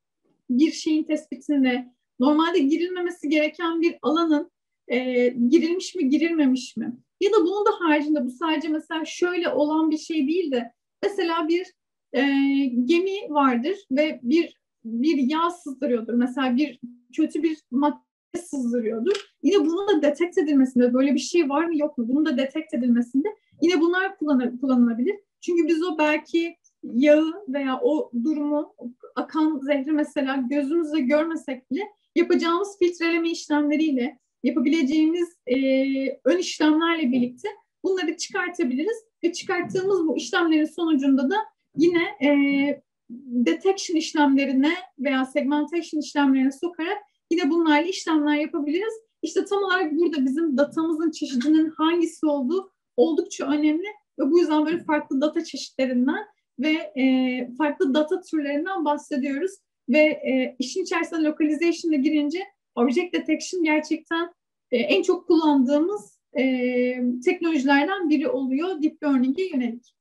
bir şeyin tespitinde normalde girilmemesi gereken bir alanın e, girilmiş mi girilmemiş mi? Ya da bunun da haricinde bu sadece mesela şöyle olan bir şey değil de mesela bir e, gemi vardır ve bir bir yağ sızdırıyordur. Mesela bir kötü bir madde sızdırıyordur. Yine bunun da detekt edilmesinde böyle bir şey var mı yok mu? Bunun da detekt edilmesinde yine bunlar kullanır, kullanılabilir. Çünkü biz o belki yağı veya o durumu, akan zehri mesela gözümüzle görmesek bile yapacağımız filtreleme işlemleriyle, yapabileceğimiz e, ön işlemlerle birlikte bunları çıkartabiliriz. Ve çıkarttığımız bu işlemlerin sonucunda da yine e, detection işlemlerine veya segmentation işlemlerine sokarak yine bunlarla işlemler yapabiliriz. İşte tam olarak burada bizim datamızın çeşidinin hangisi olduğu oldukça önemli ve bu yüzden böyle farklı data çeşitlerinden ve e, farklı data türlerinden bahsediyoruz. Ve e, işin içerisine localization'a girince object detection gerçekten e, en çok kullandığımız e, teknolojilerden biri oluyor deep learning'e yönelik.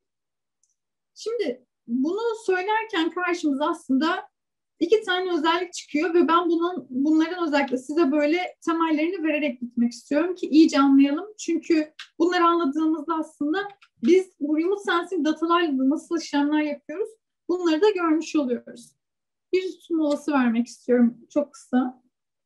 Şimdi bunu söylerken karşımıza aslında iki tane özellik çıkıyor ve ben bunun bunların özellikle size böyle temellerini vererek gitmek istiyorum ki iyice anlayalım. Çünkü bunları anladığımızda aslında biz bu remote sensing datalarla nasıl işlemler yapıyoruz bunları da görmüş oluyoruz. Bir su molası vermek istiyorum çok kısa.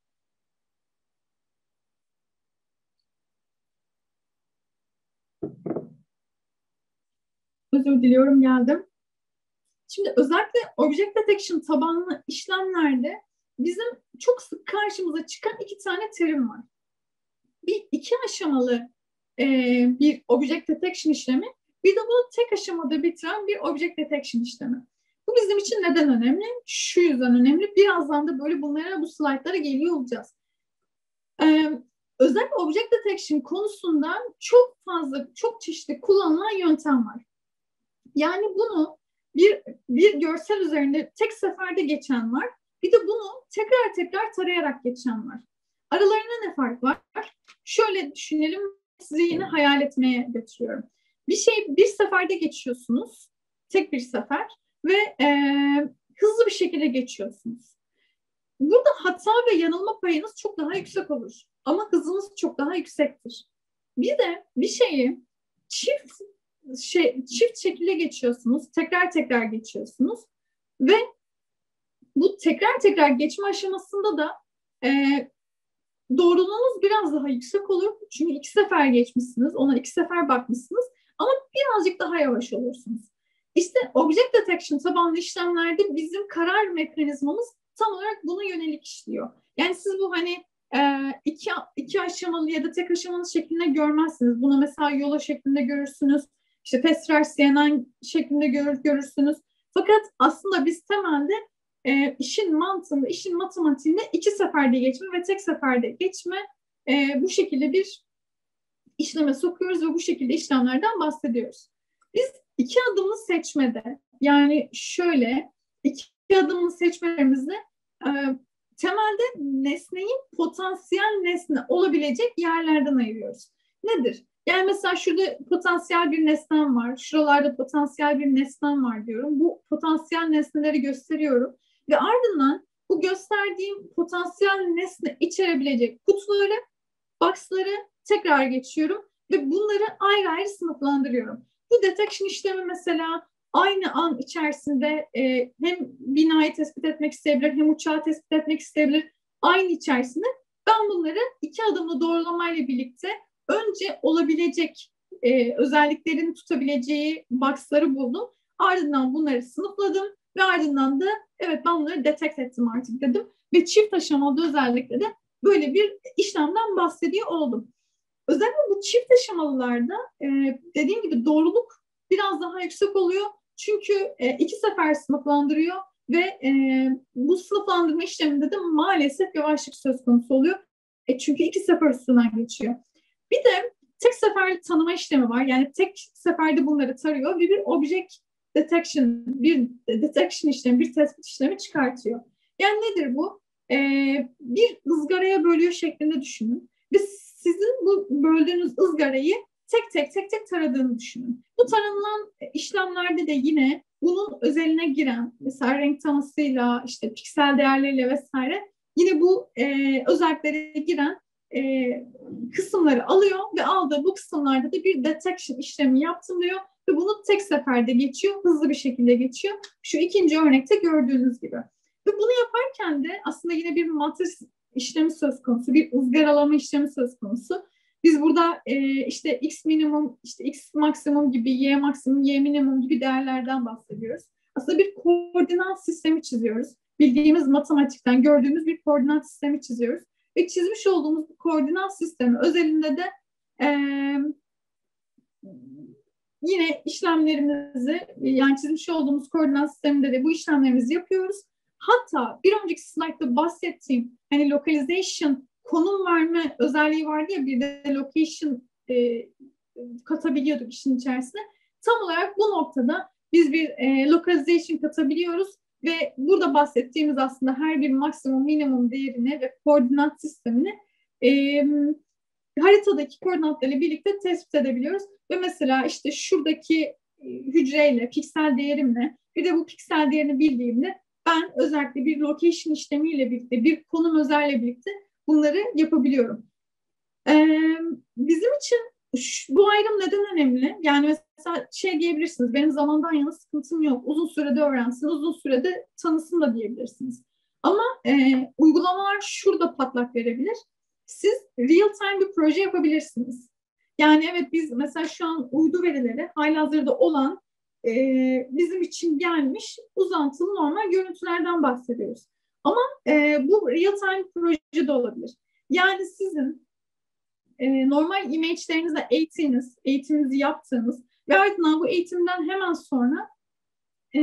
Özür diliyorum geldim. Şimdi özellikle object detection tabanlı işlemlerde bizim çok sık karşımıza çıkan iki tane terim var. Bir iki aşamalı e, bir object detection işlemi, bir de bunu tek aşamada bitiren bir object detection işlemi. Bu bizim için neden önemli? Şu yüzden önemli. Birazdan da böyle bunlara, bu slaytlara geliyor olacağız. Ee, özellikle object detection konusunda çok fazla, çok çeşitli kullanılan yöntem var. Yani bunu bir, bir görsel üzerinde tek seferde geçen var. Bir de bunu tekrar tekrar tarayarak geçen var. Aralarında ne fark var? Şöyle düşünelim, sizi yine hayal etmeye götürüyorum. Bir şey bir seferde geçiyorsunuz, tek bir sefer ve e, hızlı bir şekilde geçiyorsunuz. Burada hata ve yanılma payınız çok daha yüksek olur. Ama hızınız çok daha yüksektir. Bir de bir şeyi çift şey, çift şekilde geçiyorsunuz, tekrar tekrar geçiyorsunuz ve bu tekrar tekrar geçme aşamasında da e, doğruluğunuz biraz daha yüksek olur. Çünkü iki sefer geçmişsiniz, ona iki sefer bakmışsınız ama birazcık daha yavaş olursunuz. İşte object detection tabanlı işlemlerde bizim karar mekanizmamız tam olarak buna yönelik işliyor. Yani siz bu hani e, iki, iki aşamalı ya da tek aşamalı şeklinde görmezsiniz. Bunu mesela yola şeklinde görürsünüz. İşte Fastrar C N N şeklinde görür, görürsünüz. Fakat aslında biz temelde e, işin mantığında, işin matematiğinde iki seferde geçme ve tek seferde geçme e, bu şekilde bir işleme sokuyoruz ve bu şekilde işlemlerden bahsediyoruz. Biz iki adımlı seçmede, yani şöyle iki adımlı seçmelerimizde e, temelde nesneyi potansiyel nesne olabilecek yerlerden ayırıyoruz. Nedir? Yani mesela şurada potansiyel bir nesnem var, şuralarda potansiyel bir nesnem var diyorum. Bu potansiyel nesneleri gösteriyorum ve ardından bu gösterdiğim potansiyel nesne içerebilecek kutuları, box'ları tekrar geçiyorum ve bunları ayrı ayrı sınıflandırıyorum. Bu detection işlemi mesela aynı an içerisinde e, hem binayı tespit etmek isteyebilir, hem uçağı tespit etmek isteyebilir. Aynı içerisinde ben bunları iki adımlı doğrulamayla birlikte önce olabilecek e, özelliklerini tutabileceği box'ları buldum. Ardından bunları sınıfladım ve ardından da evet ben bunları detect ettim artık dedim. Ve çift aşamalı özellikle de böyle bir işlemden bahsediyor oldum. Özellikle bu çift aşamalılarda e, dediğim gibi doğruluk biraz daha yüksek oluyor. Çünkü e, iki sefer sınıflandırıyor ve e, bu sınıflandırma işleminde de maalesef yavaşlık söz konusu oluyor. E, çünkü iki sefer üstünden geçiyor. Bir de tek seferli tanıma işlemi var. Yani tek seferde bunları tarıyor ve bir object detection, bir detection işlemi, bir tespit işlemi çıkartıyor. Yani nedir bu? Ee, bir ızgaraya bölüyor şeklinde düşünün. Ve sizin bu böldüğünüz ızgarayı tek tek tek tek taradığını düşünün. Bu taranılan işlemlerde de yine bunun özeline giren, mesela renk tanısıyla, işte piksel değerleriyle vesaire, yine bu e, özelliklere giren e, kısımları alıyor ve aldığı bu kısımlarda da bir detection işlemi yaptım diyor ve bunu tek seferde geçiyor, hızlı bir şekilde geçiyor. Şu ikinci örnekte gördüğünüz gibi. Ve bunu yaparken de aslında yine bir matris işlemi söz konusu, bir ızgaralama işlemi söz konusu. Biz burada e, işte x minimum, işte x maksimum gibi, y maksimum, y minimum gibi değerlerden bahsediyoruz. Aslında bir koordinat sistemi çiziyoruz. Bildiğimiz matematikten gördüğümüz bir koordinat sistemi çiziyoruz. Ve çizmiş olduğumuz bu koordinat sistemi özelinde de e, yine işlemlerimizi, yani çizmiş olduğumuz koordinat sisteminde de bu işlemlerimizi yapıyoruz. Hatta bir önceki slaytta bahsettiğim hani localization, konum verme özelliği vardı ya, bir de location e, katabiliyorduk işin içerisine. Tam olarak bu noktada biz bir e, localization katabiliyoruz ve burada bahsettiğimiz aslında her bir maksimum minimum değerini ve koordinat sistemini e, haritadaki koordinatlarla birlikte tespit edebiliyoruz. Ve mesela işte şuradaki hücreyle, piksel değerimle, bir de bu piksel değerini bildiğimde ben özellikle bir location işlemiyle birlikte, bir konum özelliğiyle birlikte bunları yapabiliyorum. Ee, bizim için şu, bu ayrım neden önemli? Yani mesela şey diyebilirsiniz, benim zamandan yana sıkıntım yok, uzun sürede öğrensin, uzun sürede tanısın da diyebilirsiniz. Ama e, uygulamalar şurada patlak verebilir. Siz real time bir proje yapabilirsiniz. Yani evet, biz mesela şu an uydu verileri halihazırda olan e, bizim için gelmiş uzantılı normal görüntülerden bahsediyoruz. Ama e, bu real time proje de olabilir. Yani sizin e, normal image'lerinizle eğittiğiniz, eğitiminizi yaptığınız ve ardından bu eğitimden hemen sonra e,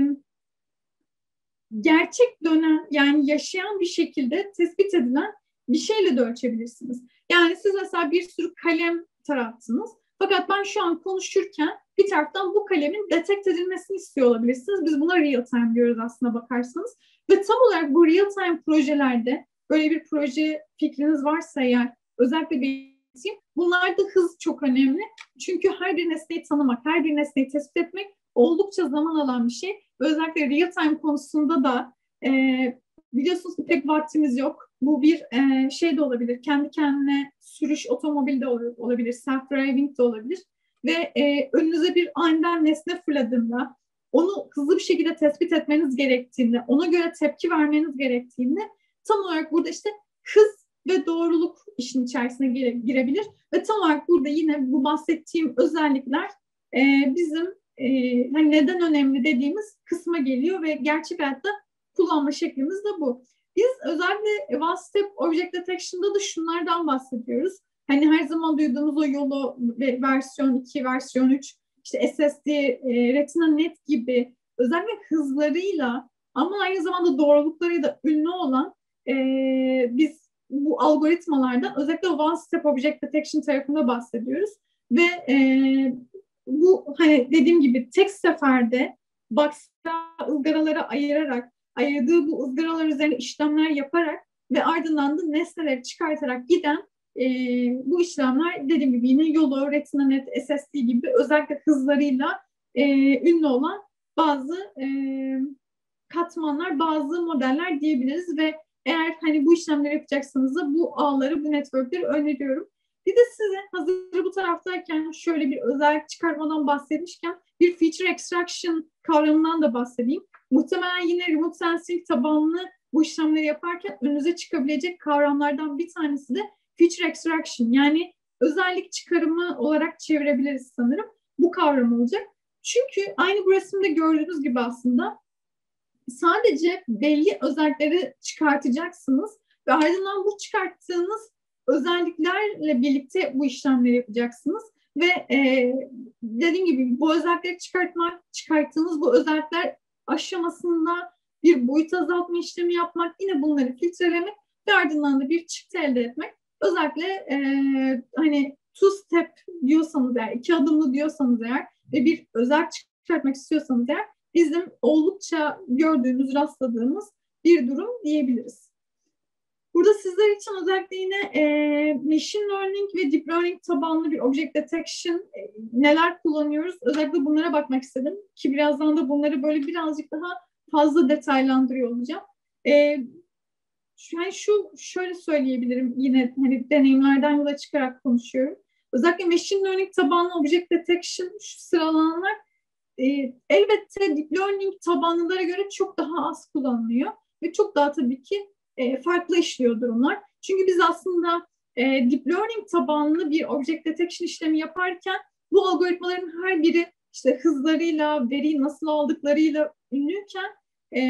gerçek dönen, yani yaşayan bir şekilde tespit edilen bir şeyle de ölçebilirsiniz. Yani siz mesela bir sürü kalem tarattınız. Fakat ben şu an konuşurken bir taraftan bu kalemin detekt edilmesini istiyor olabilirsiniz. Biz buna real time diyoruz aslında bakarsanız. Ve tam olarak bu real-time projelerde böyle bir proje fikriniz varsa eğer özellikle belirteyim, bunlarda hız çok önemli. Çünkü her bir nesneyi tanımak, her bir nesneyi tespit etmek oldukça zaman alan bir şey. Özellikle real-time konusunda da e, biliyorsunuz ki pek vaktimiz yok. Bu bir e, şey de olabilir, kendi kendine sürüş otomobil de olabilir, self-driving de olabilir. Ve e, önünüze bir aniden nesne fırladığında, onu hızlı bir şekilde tespit etmeniz gerektiğinde, ona göre tepki vermeniz gerektiğinde tam olarak burada işte hız ve doğruluk işin içerisine gire, girebilir. Ve tam olarak burada yine bu bahsettiğim özellikler e, bizim e, hani neden önemli dediğimiz kısma geliyor ve gerçek hayatta kullanma şeklimiz de bu. Biz özellikle One Step Object Detection'da da şunlardan bahsediyoruz. Hani her zaman duyduğumuz o YOLO versiyon iki, versiyon üç, işte S S D, e, Retina Net gibi özellikle hızlarıyla ama aynı zamanda doğruluklarıyla ünlü olan e, biz bu algoritmalardan özellikle One Step Object Detection tarafında bahsediyoruz. Ve e, bu hani dediğim gibi tek seferde box'a, ızgaralara ayırarak, ayırdığı bu ızgaralar üzerine işlemler yaparak ve ardından da nesneleri çıkartarak giden e, bu işlemler dediğim gibi yine YOLO, RetinaNet, S S D gibi özellikle hızlarıyla e, ünlü olan bazı e, katmanlar, bazı modeller diyebiliriz ve eğer hani bu işlemleri yapacaksanız da bu ağları, bu networkleri öneriyorum. Bir de size hazır bu taraftayken şöyle bir özellik çıkartmadan bahsetmişken bir feature extraction kavramından da bahsedeyim. Muhtemelen yine remote sensing tabanlı bu işlemleri yaparken önünüze çıkabilecek kavramlardan bir tanesi de feature extraction, yani özellik çıkarımı olarak çevirebiliriz sanırım. Bu kavram olacak. Çünkü aynı bu resimde gördüğünüz gibi aslında sadece belli özellikleri çıkartacaksınız ve ardından bu çıkarttığınız özelliklerle birlikte bu işlemleri yapacaksınız. Ve e, dediğim gibi bu özellikleri çıkartmak, çıkarttığınız bu özellikler aşamasında bir boyut azaltma işlemi yapmak, yine bunları filtrelemek ve ardından da bir çıktı elde etmek. Özellikle e, hani two step diyorsanız eğer, iki adımlı diyorsanız eğer ve bir özellik çıkartmak istiyorsanız eğer bizim oldukça gördüğümüz, rastladığımız bir durum diyebiliriz. Burada sizler için özellikle yine e, machine learning ve deep learning tabanlı bir object detection e, neler kullanıyoruz? Özellikle bunlara bakmak istedim ki birazdan da bunları böyle birazcık daha fazla detaylandırıyor olacağım. E, yani şu şöyle söyleyebilirim, yine hani deneyimlerden yola çıkarak konuşuyorum. Özellikle machine learning tabanlı object detection şu sıralananlar e, elbette deep learning tabanlılara göre çok daha az kullanılıyor ve çok daha tabii ki e, farklı işliyor durumlar. Çünkü biz aslında e, deep learning tabanlı bir object detection işlemi yaparken bu algoritmaların her biri işte hızlarıyla, veriyi nasıl aldıklarıyla ünlüyken e,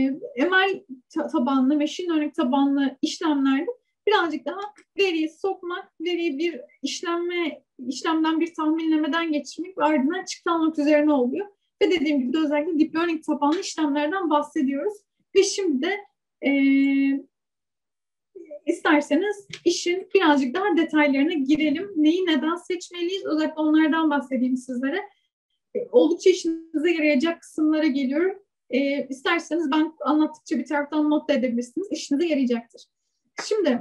M L tabanlı, machine learning tabanlı işlemlerde birazcık daha veriyi sokmak, veriyi bir işlenme, işlemden bir tahminlemeden geçirmek ve ardından çıktı almak üzerine oluyor. Ve dediğim gibi de özellikle deep learning tabanlı işlemlerden bahsediyoruz. Ve şimdi de e, isterseniz işin birazcık daha detaylarına girelim. Neyi neden seçmeliyiz? Özellikle onlardan bahsedeyim sizlere. E, oldukça işinize yarayacak kısımlara geliyorum. E, isterseniz ben anlattıkça bir taraftan not da edebilirsiniz. İşinize yarayacaktır. Şimdi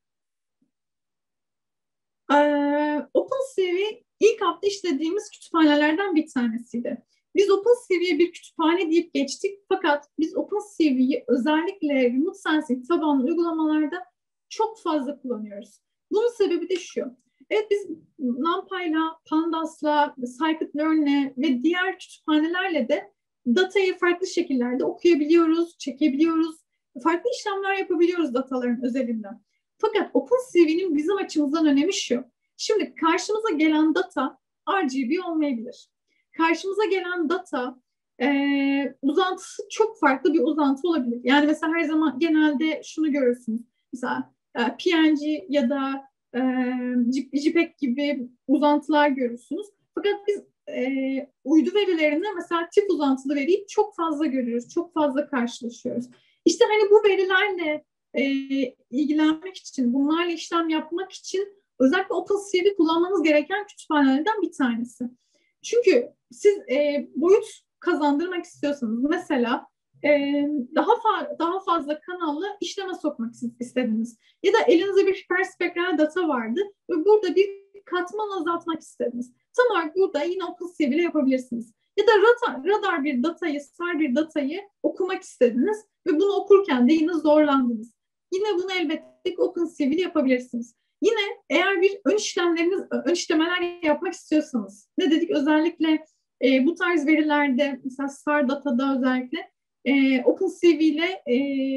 e, OpenCV ilk hafta işlediğimiz kütüphanelerden bir tanesiydi. Biz OpenCV'ye bir kütüphane deyip geçtik fakat biz OpenCV'yi özellikle remote sensing tabanlı uygulamalarda çok fazla kullanıyoruz. Bunun sebebi de şu. Evet, biz NumPy'la, Pandas'la, Scikit-learn'le ve diğer kütüphanelerle de datayı farklı şekillerde okuyabiliyoruz, çekebiliyoruz, farklı işlemler yapabiliyoruz dataların özelinden. Fakat OpenCV'nin bizim açımızdan önemi şu. Şimdi karşımıza gelen data R G B olmayabilir. Karşımıza gelen data e, uzantısı çok farklı bir uzantı olabilir. Yani mesela her zaman genelde şunu görürsünüz. Mesela e, P N G ya da e, JPEG gibi uzantılar görürsünüz. Fakat biz e, uydu verilerinde mesela tip uzantılı veriyi çok fazla görüyoruz. Çok fazla karşılaşıyoruz. İşte hani bu verilerle e, ilgilenmek için, bunlarla işlem yapmak için özellikle OpenCV kullanmanız gereken kütüphanelerden bir tanesi. Çünkü siz e, boyut kazandırmak istiyorsanız mesela e, daha fa- daha fazla kanalla işleme sokmak istediniz. Ya da elinizde bir hiperspektral data vardı ve burada bir katman azaltmak istediniz. Tam olarak burada yine OpenCV ile yapabilirsiniz. Ya da radar, radar bir datayı, sar bir datayı okumak istediniz ve bunu okurken de yine zorlandınız. Yine bunu elbette OpenCV ile yapabilirsiniz. Yine eğer bir ön işlemleriniz, ön işlemeler yapmak istiyorsanız, ne dedik özellikle e, bu tarz verilerde, mesela sar datada özellikle e, OpenCV ile e,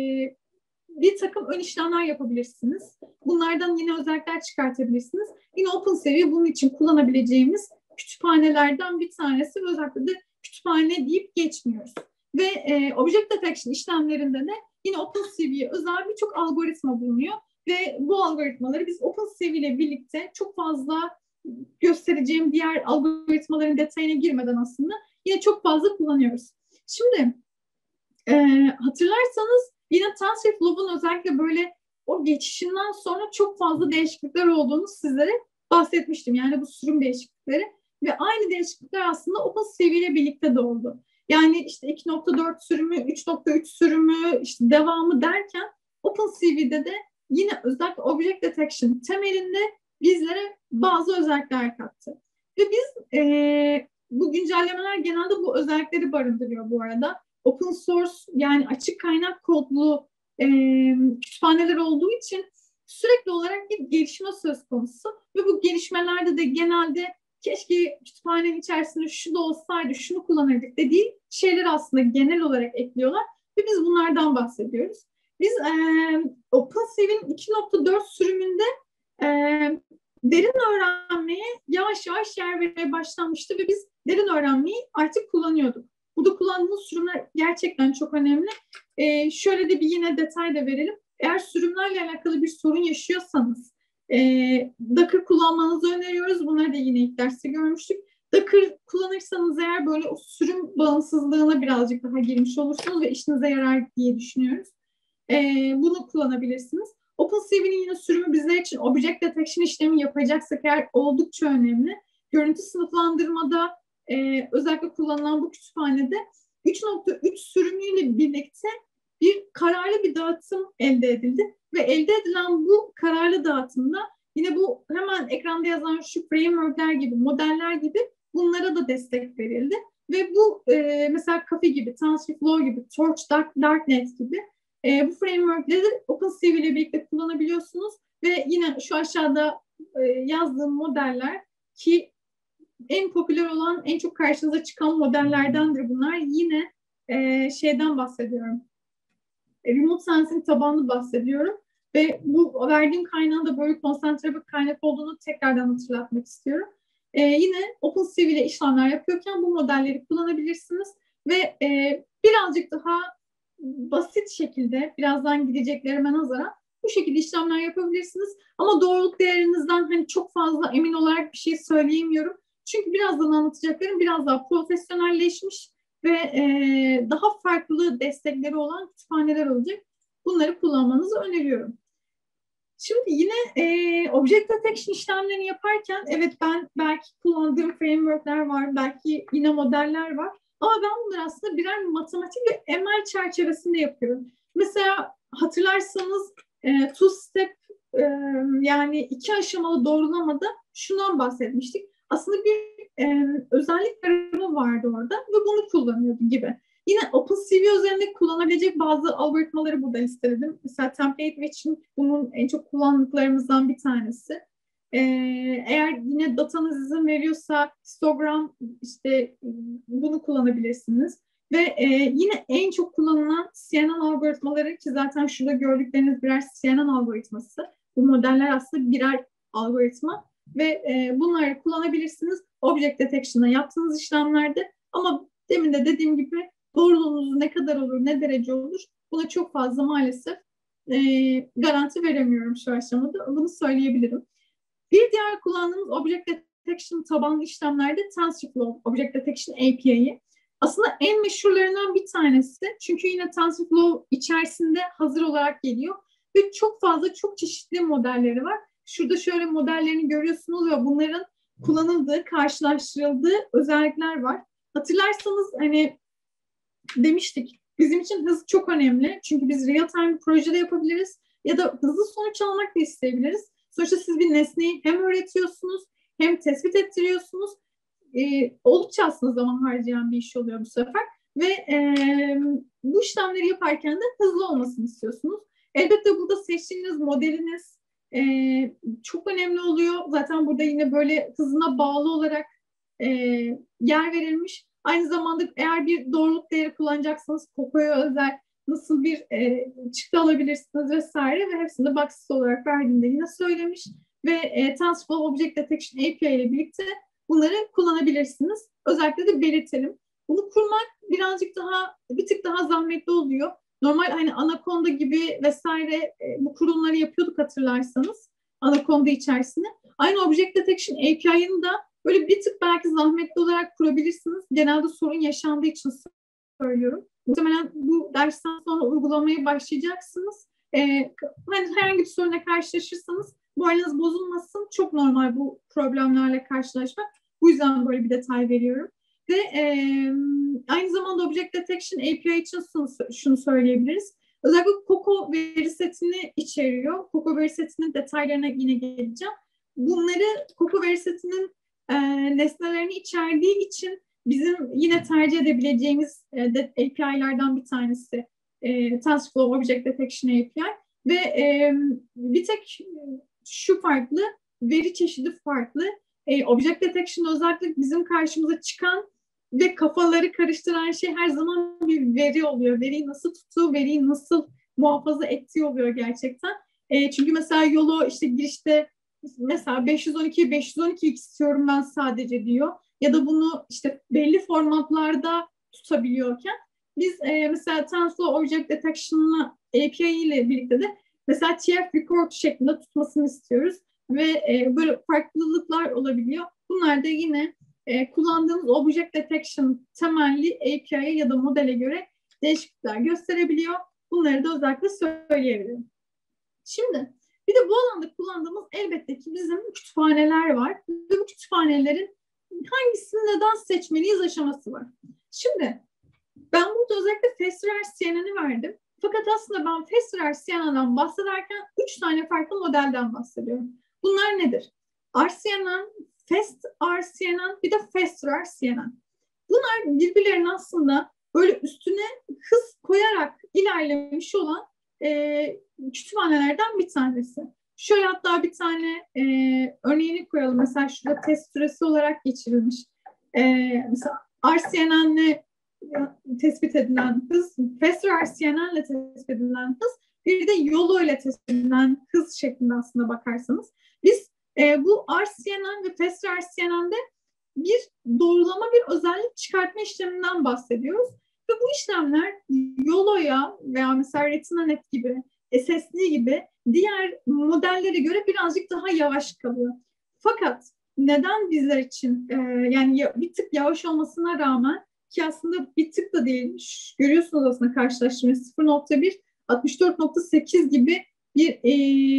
bir takım ön işlemler yapabilirsiniz. Bunlardan yine özellikler çıkartabilirsiniz. Yine OpenCV bunun için kullanabileceğimiz kütüphanelerden bir tanesi ve özellikle de kütüphane deyip geçmiyoruz. Ve e, Object Detection işlemlerinde de yine OpenCV'ye özel birçok algoritma bulunuyor. Ve bu algoritmaları biz OpenCV ile birlikte çok fazla göstereceğim diğer algoritmaların detayına girmeden aslında yine çok fazla kullanıyoruz. Şimdi e, hatırlarsanız yine TensorFlow'un özellikle böyle o geçişinden sonra çok fazla değişiklikler olduğunu sizlere bahsetmiştim. Yani bu sürüm değişiklikleri ve aynı değişiklikler aslında OpenCV ile birlikte de oldu. Yani işte iki nokta dört sürümü, üç nokta üç sürümü, işte devamı derken OpenCV'de de yine özellikle Object Detection temelinde bizlere bazı özellikler kattı. Ve biz e, bu güncellemeler genelde bu özellikleri barındırıyor bu arada. Open source yani açık kaynak kodlu e, kütüphaneler olduğu için sürekli olarak bir gelişme söz konusu ve bu gelişmelerde de genelde keşke kütüphanenin içerisinde şu da olsaydı, şunu kullanırdık dediği şeyler aslında genel olarak ekliyorlar ve biz bunlardan bahsediyoruz. Biz e, OpenCV'nin iki nokta dört sürümünde e, derin öğrenmeye yavaş yavaş yer vermeye başlanmıştı ve biz derin öğrenmeyi artık kullanıyorduk. Burada kullandığımız sürümler gerçekten çok önemli. E, şöyle de bir yine detay da verelim. Eğer sürümlerle alakalı bir sorun yaşıyorsanız e, Docker kullanmanızı öneriyoruz. Bunları da yine ilk derste görmüştük. Docker kullanırsanız eğer böyle o sürüm bağımsızlığına birazcık daha girmiş olursunuz ve işinize yarar diye düşünüyoruz. E, bunu kullanabilirsiniz. OpenCV'nin yine sürümü bizler için Object Detection işlemi yapacaksak eğer oldukça önemli. Görüntü sınıflandırmada e, özellikle kullanılan bu kütüphanede üç nokta üç sürümüyle birlikte bir kararlı bir dağıtım elde edildi. Ve elde edilen bu kararlı dağıtımda yine bu hemen ekranda yazan şu frameworkler gibi, modeller gibi bunlara da destek verildi. Ve bu e, mesela Caffe gibi, TensorFlow gibi, Torch, Dark, Darknet gibi e, bu frameworkleri OpenCV ile birlikte kullanabiliyorsunuz. Ve yine şu aşağıda e, yazdığım modeller ki en popüler olan, en çok karşınıza çıkan modellerdendir bunlar. Yine e, şeyden bahsediyorum. Remote sensing tabanlı bahsediyorum. Ve bu verdiğim kaynağın da böyle konsantre bir kaynak olduğunu tekrardan hatırlatmak istiyorum. Ee, yine OpenCV ile işlemler yapıyorken bu modelleri kullanabilirsiniz. Ve e, birazcık daha basit şekilde, birazdan gideceklerime nazaran bu şekilde işlemler yapabilirsiniz. Ama doğruluk değerinizden hani çok fazla emin olarak bir şey söyleyemiyorum. Çünkü birazdan anlatacaklarım biraz daha profesyonelleşmiş ve e, daha farklı destekleri olan kütüphaneler olacak. Bunları kullanmanızı öneriyorum. Şimdi yine e, Object Detection işlemlerini yaparken evet ben belki kullandığım frameworkler var, belki yine modeller var. Ama ben bunları aslında birer matematik ve M L çerçevesinde yapıyorum. Mesela hatırlarsanız e, two step e, yani iki aşamalı doğrulamada şundan bahsetmiştik. Aslında bir e, özellik tarafı vardı orada ve bunu kullanıyordum gibi. Yine OpenCV üzerinde kullanabilecek bazı algoritmaları burada listeledim. Mesela template matching bunun en çok kullandıklarımızdan bir tanesi. Ee, eğer yine datanız izin veriyorsa histogram işte bunu kullanabilirsiniz. Ve e, yine en çok kullanılan C N N algoritmaları ki zaten şurada gördükleriniz birer C N N algoritması. Bu modeller aslında birer algoritma ve e, bunları kullanabilirsiniz Object Detection'da yaptığınız işlemlerde. Ama demin de dediğim gibi doğruluğunuz ne kadar olur, ne derece olur buna çok fazla maalesef e, garanti veremiyorum şu aşamada. Bunu söyleyebilirim. Bir diğer kullandığımız Object Detection tabanlı işlemlerde TensorFlow Object Detection A P I'yi. Aslında en meşhurlarından bir tanesi. Çünkü yine TensorFlow içerisinde hazır olarak geliyor. Ve çok fazla, çok çeşitli modelleri var. Şurada şöyle modellerini görüyorsunuz ve bunların kullanıldığı, karşılaştırıldığı özellikler var. Hatırlarsanız hani demiştik Bizim için hız çok önemli. Çünkü biz real time projede yapabiliriz ya da hızlı sonuç almak da isteyebiliriz. Sonuçta siz bir nesneyi hem öğretiyorsunuz hem tespit ettiriyorsunuz. E, oldukça aslında zaman harcayan bir iş oluyor bu sefer. Ve e, bu işlemleri yaparken de hızlı olmasını istiyorsunuz. Elbette burada seçtiğiniz modeliniz e, çok önemli oluyor. Zaten burada yine böyle hızına bağlı olarak e, yer verilmiş. Aynı zamanda eğer bir doğruluk değeri kullanacaksanız Coco'ya özel nasıl bir e, çıktı alabilirsiniz vesaire ve hepsini boxsız olarak verdiğinde yine söylemiş. Ve e, TensorFlow Object Detection A P I ile birlikte bunları kullanabilirsiniz. Özellikle de belirtelim. Bunu kurmak birazcık daha, bir tık daha zahmetli oluyor. Normal hani Anaconda gibi vesaire e, bu kurumları yapıyorduk hatırlarsanız. Anaconda içerisinde. Aynı Object Detection A P I'ını da böyle bir tık belki zahmetli olarak kurabilirsiniz. Genelde sorun yaşandığı için söylüyorum. Muhtemelen bu dersten sonra uygulamaya başlayacaksınız. Ee, hani herhangi bir soruna karşılaşırsanız moraliniz bozulmasın. Çok normal bu problemlerle karşılaşmak. Bu yüzden böyle bir detay veriyorum. Ve e, aynı zamanda Object Detection A P I için şunu, şunu söyleyebiliriz. Özellikle Coco veri setini içeriyor. Coco veri setinin detaylarına yine geleceğim. Bunları Coco veri setinin e, nesnelerini içerdiği için bizim yine tercih edebileceğimiz e, de, A P I'lerden bir tanesi e, TensorFlow Object Detection A P I ve e, bir tek şu farklı, veri çeşidi farklı. E, Object Detection özellikle bizim karşımıza çıkan ve kafaları karıştıran şey her zaman bir veri oluyor. Veriyi nasıl tuttuğu, veriyi nasıl muhafaza ettiği oluyor gerçekten. E, çünkü mesela yolu işte girişte mesela beş yüz on iki beş yüz on iki istiyorum ben sadece diyor. Ya da bunu işte belli formatlarda tutabiliyorken biz e, mesela TensorFlow Object Detection'la A P I ile birlikte de mesela T F record şeklinde tutmasını istiyoruz. Ve e, böyle farklılıklar olabiliyor. Bunlar da yine e, kullandığımız Object Detection temelli A P I'ye ya da modele göre değişiklikler gösterebiliyor. Bunları da özellikle söyleyebilirim. Şimdi bir de bu alanda kullandığımız elbette ki bizim kütüphaneler var. Ve bu kütüphanelerin hangisini neden seçmeliyiz aşaması var. Şimdi ben burada özellikle FastRCNN'i verdim. Fakat aslında ben FastRCNN'den bahsederken üç tane farklı modelden bahsediyorum. Bunlar nedir? R C N N, FastRCNN, bir de FastRCNN. Bunlar birbirlerinin aslında böyle üstüne hız koyarak ilerlemiş olan e, kütüphanelerden bir tanesi. Şöyle hatta bir tane e, örneğini koyalım. Mesela şurada test süresi olarak geçirilmiş. E, mesela R C N N'le tespit edilen hız, FastRCNN ile tespit edilen hız, bir de YOLO ile tespit edilen hız şeklinde aslında bakarsanız. Biz e, bu R C N N ve FastRCNN'de bir doğrulama, bir özellik çıkartma işleminden bahsediyoruz. Ve bu işlemler YOLO'ya veya mesela RetinaNet gibi, S S D gibi diğer modellere göre birazcık daha yavaş kalıyor. Fakat neden bizler için e, yani bir tık yavaş olmasına rağmen, ki aslında bir tık da değil, görüyorsunuz aslında karşılaştırmayı sıfır nokta bir, altmış dört nokta sekiz gibi bir e,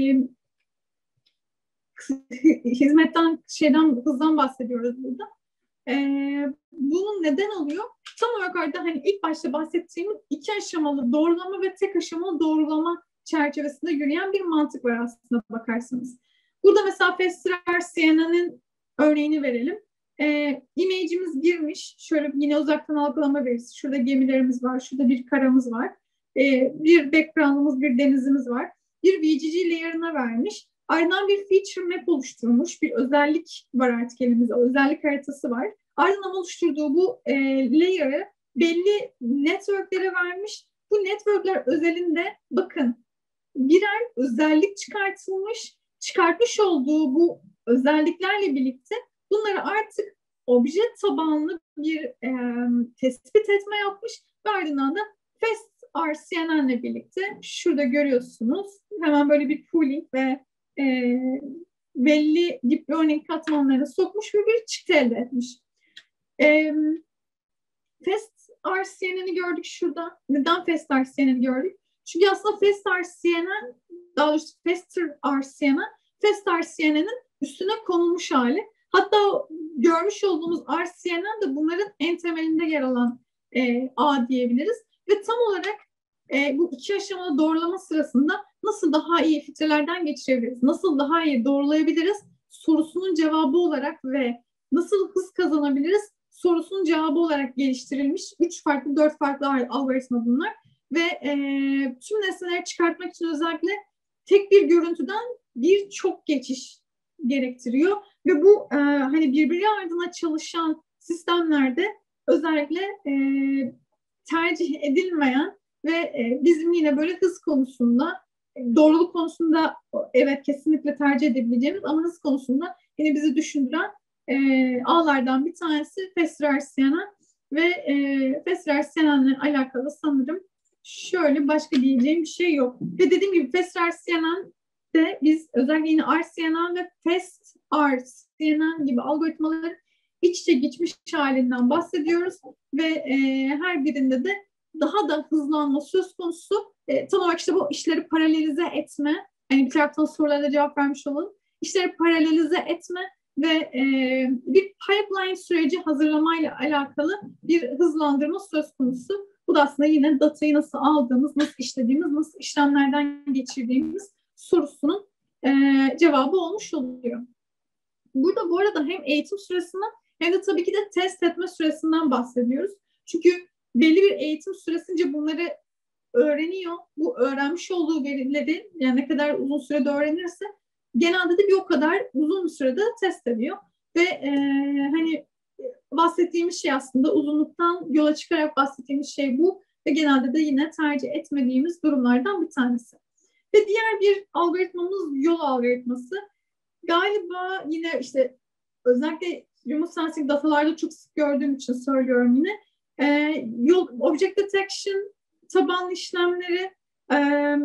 hizmetten, şeyden, hızdan bahsediyoruz burada. E, bunun neden oluyor? Tam olarak orada hani ilk başta bahsettiğimiz iki aşamalı doğrulama ve tek aşamalı doğrulama çerçevesinde yürüyen bir mantık var aslında bakarsanız. Burada mesela FastRCNN'in örneğini verelim. E, image'imiz girmiş. Şöyle yine uzaktan algılama verisi. Şurada gemilerimiz var. Şurada bir karamız var. E, bir background'ımız, bir denizimiz var. Bir V G G layer'ına vermiş. Ardından bir feature map oluşturmuş. Bir özellik var artık elimizde. Özellik haritası var. Ardından oluşturduğu bu e, layer'ı belli network'lere vermiş. Bu network'ler özelinde bakın birer özellik çıkartılmış. Çıkartmış olduğu bu özelliklerle birlikte bunları artık obje tabanlı bir e, tespit etme yapmış ve ardından da FastRCNN ile birlikte şurada görüyorsunuz hemen böyle bir pooling ve e, belli deep learning katmanlarını sokmuş ve bir çıktı elde etmiş. E, FastRCNN'i gördük şurada. Neden FastRCNN'i gördük? Çünkü aslında FastRCNN, daha doğrusu FastRCNN, FastRCNN'in üstüne konulmuş hali. Hatta görmüş olduğumuz R C N N de bunların en temelinde yer alan e, ağ diyebiliriz. Ve tam olarak e, bu iki aşamalı doğrulama sırasında nasıl daha iyi filtrelerden geçirebiliriz, nasıl daha iyi doğrulayabiliriz sorusunun cevabı olarak ve nasıl hız kazanabiliriz sorusunun cevabı olarak geliştirilmiş üç farklı, dört farklı algoritma bunlar. Ve e, tüm nesneleri çıkartmak için özellikle tek bir görüntüden birçok geçiş gerektiriyor. Ve bu e, hani birbiri ardına çalışan sistemlerde özellikle e, tercih edilmeyen ve e, bizim yine böyle hız konusunda, doğruluk konusunda evet kesinlikle tercih edebileceğimiz ama hız konusunda yine bizi düşündüren e, ağlardan bir tanesi Fesrer-Sienen ve e, Fesrer-Sienen'le alakalı sanırım şöyle başka diyeceğim bir şey yok. Ve dediğim gibi Fesrer-Sienen'de biz özellikle yine R C N N ve Fast-R C N N gibi algoritmaların iç içe geçmiş halinden bahsediyoruz ve e, her birinde de daha da hızlanma söz konusu. E, tam olarak işte bu işleri paralelize etme, hani bir taraftan sorulara cevap vermiş olalım, işleri paralelize etme ve e, bir pipeline süreci hazırlamayla alakalı bir hızlandırma söz konusu. Bu da aslında yine datayı nasıl aldığımız, nasıl işlediğimiz, nasıl işlemlerden geçirdiğimiz sorusunun e, cevabı olmuş oluyor. Burada bu arada hem eğitim süresinden hem de tabii ki de test etme süresinden bahsediyoruz. Çünkü belli bir eğitim süresince bunları öğreniyor. Bu öğrenmiş olduğu verileri yani ne kadar uzun sürede öğrenirse genelde de bir o kadar uzun bir sürede test ediyor. Ve e, hani bahsettiğimiz şey aslında uzunluktan yola çıkarak bahsettiğimiz şey bu ve genelde de yine tercih etmediğimiz durumlardan bir tanesi. Ve diğer bir algoritmamız yol algoritması. Galiba yine işte özellikle remote sensing datalarda çok sık gördüğüm için söylüyorum yine. E, yol, object detection tabanlı işlemleri e,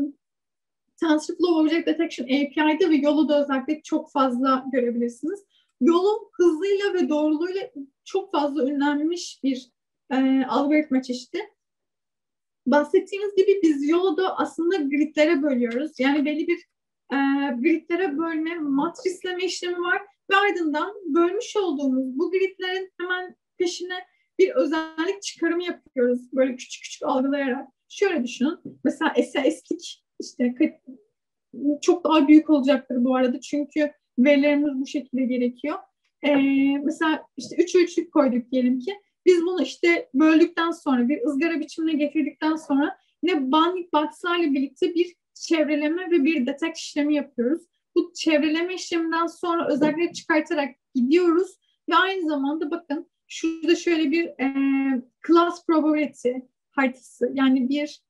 TensorFlow Object Detection A P I'de ve yolu da özellikle çok fazla görebilirsiniz. Yolu hızlıyla ve doğruluğuyla çok fazla ünlenmiş bir e, algoritma çeşidi. Bahsettiğimiz gibi biz yolu da aslında gridlere bölüyoruz. Yani belli bir e, gridlere bölme, matrisleme işlemi var ve ardından bölmüş olduğumuz bu gridlerin hemen peşine bir özellik çıkarımı yapıyoruz. Böyle küçük küçük algılayarak. Şöyle düşünün. Mesela eslik işte çok daha büyük olacaktır bu arada. Çünkü verilerimiz bu şekilde gerekiyor. Ee, mesela işte üçe üçlük koyduk diyelim ki. Biz bunu işte böldükten sonra bir ızgara biçimine getirdikten sonra yine banding box'larla birlikte bir çevreleme ve bir detect işlemi yapıyoruz. Bu çevreleme işleminden sonra özellikle çıkartarak gidiyoruz ve aynı zamanda bakın şurada şöyle bir e, class probability haritası yani bir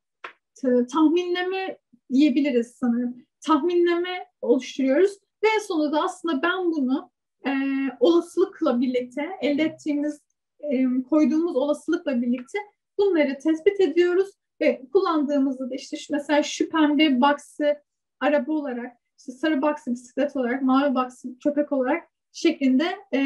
tahminleme diyebiliriz sanırım. Tahminleme oluşturuyoruz ve en sonunda da aslında ben bunu e, olasılıkla birlikte elde ettiğimiz e, koyduğumuz olasılıkla birlikte bunları tespit ediyoruz ve kullandığımızda da işte şu, mesela şu pembe box'ı araba olarak, işte sarı box'ı bisiklet olarak, mavi box'ı köpek olarak şeklinde e,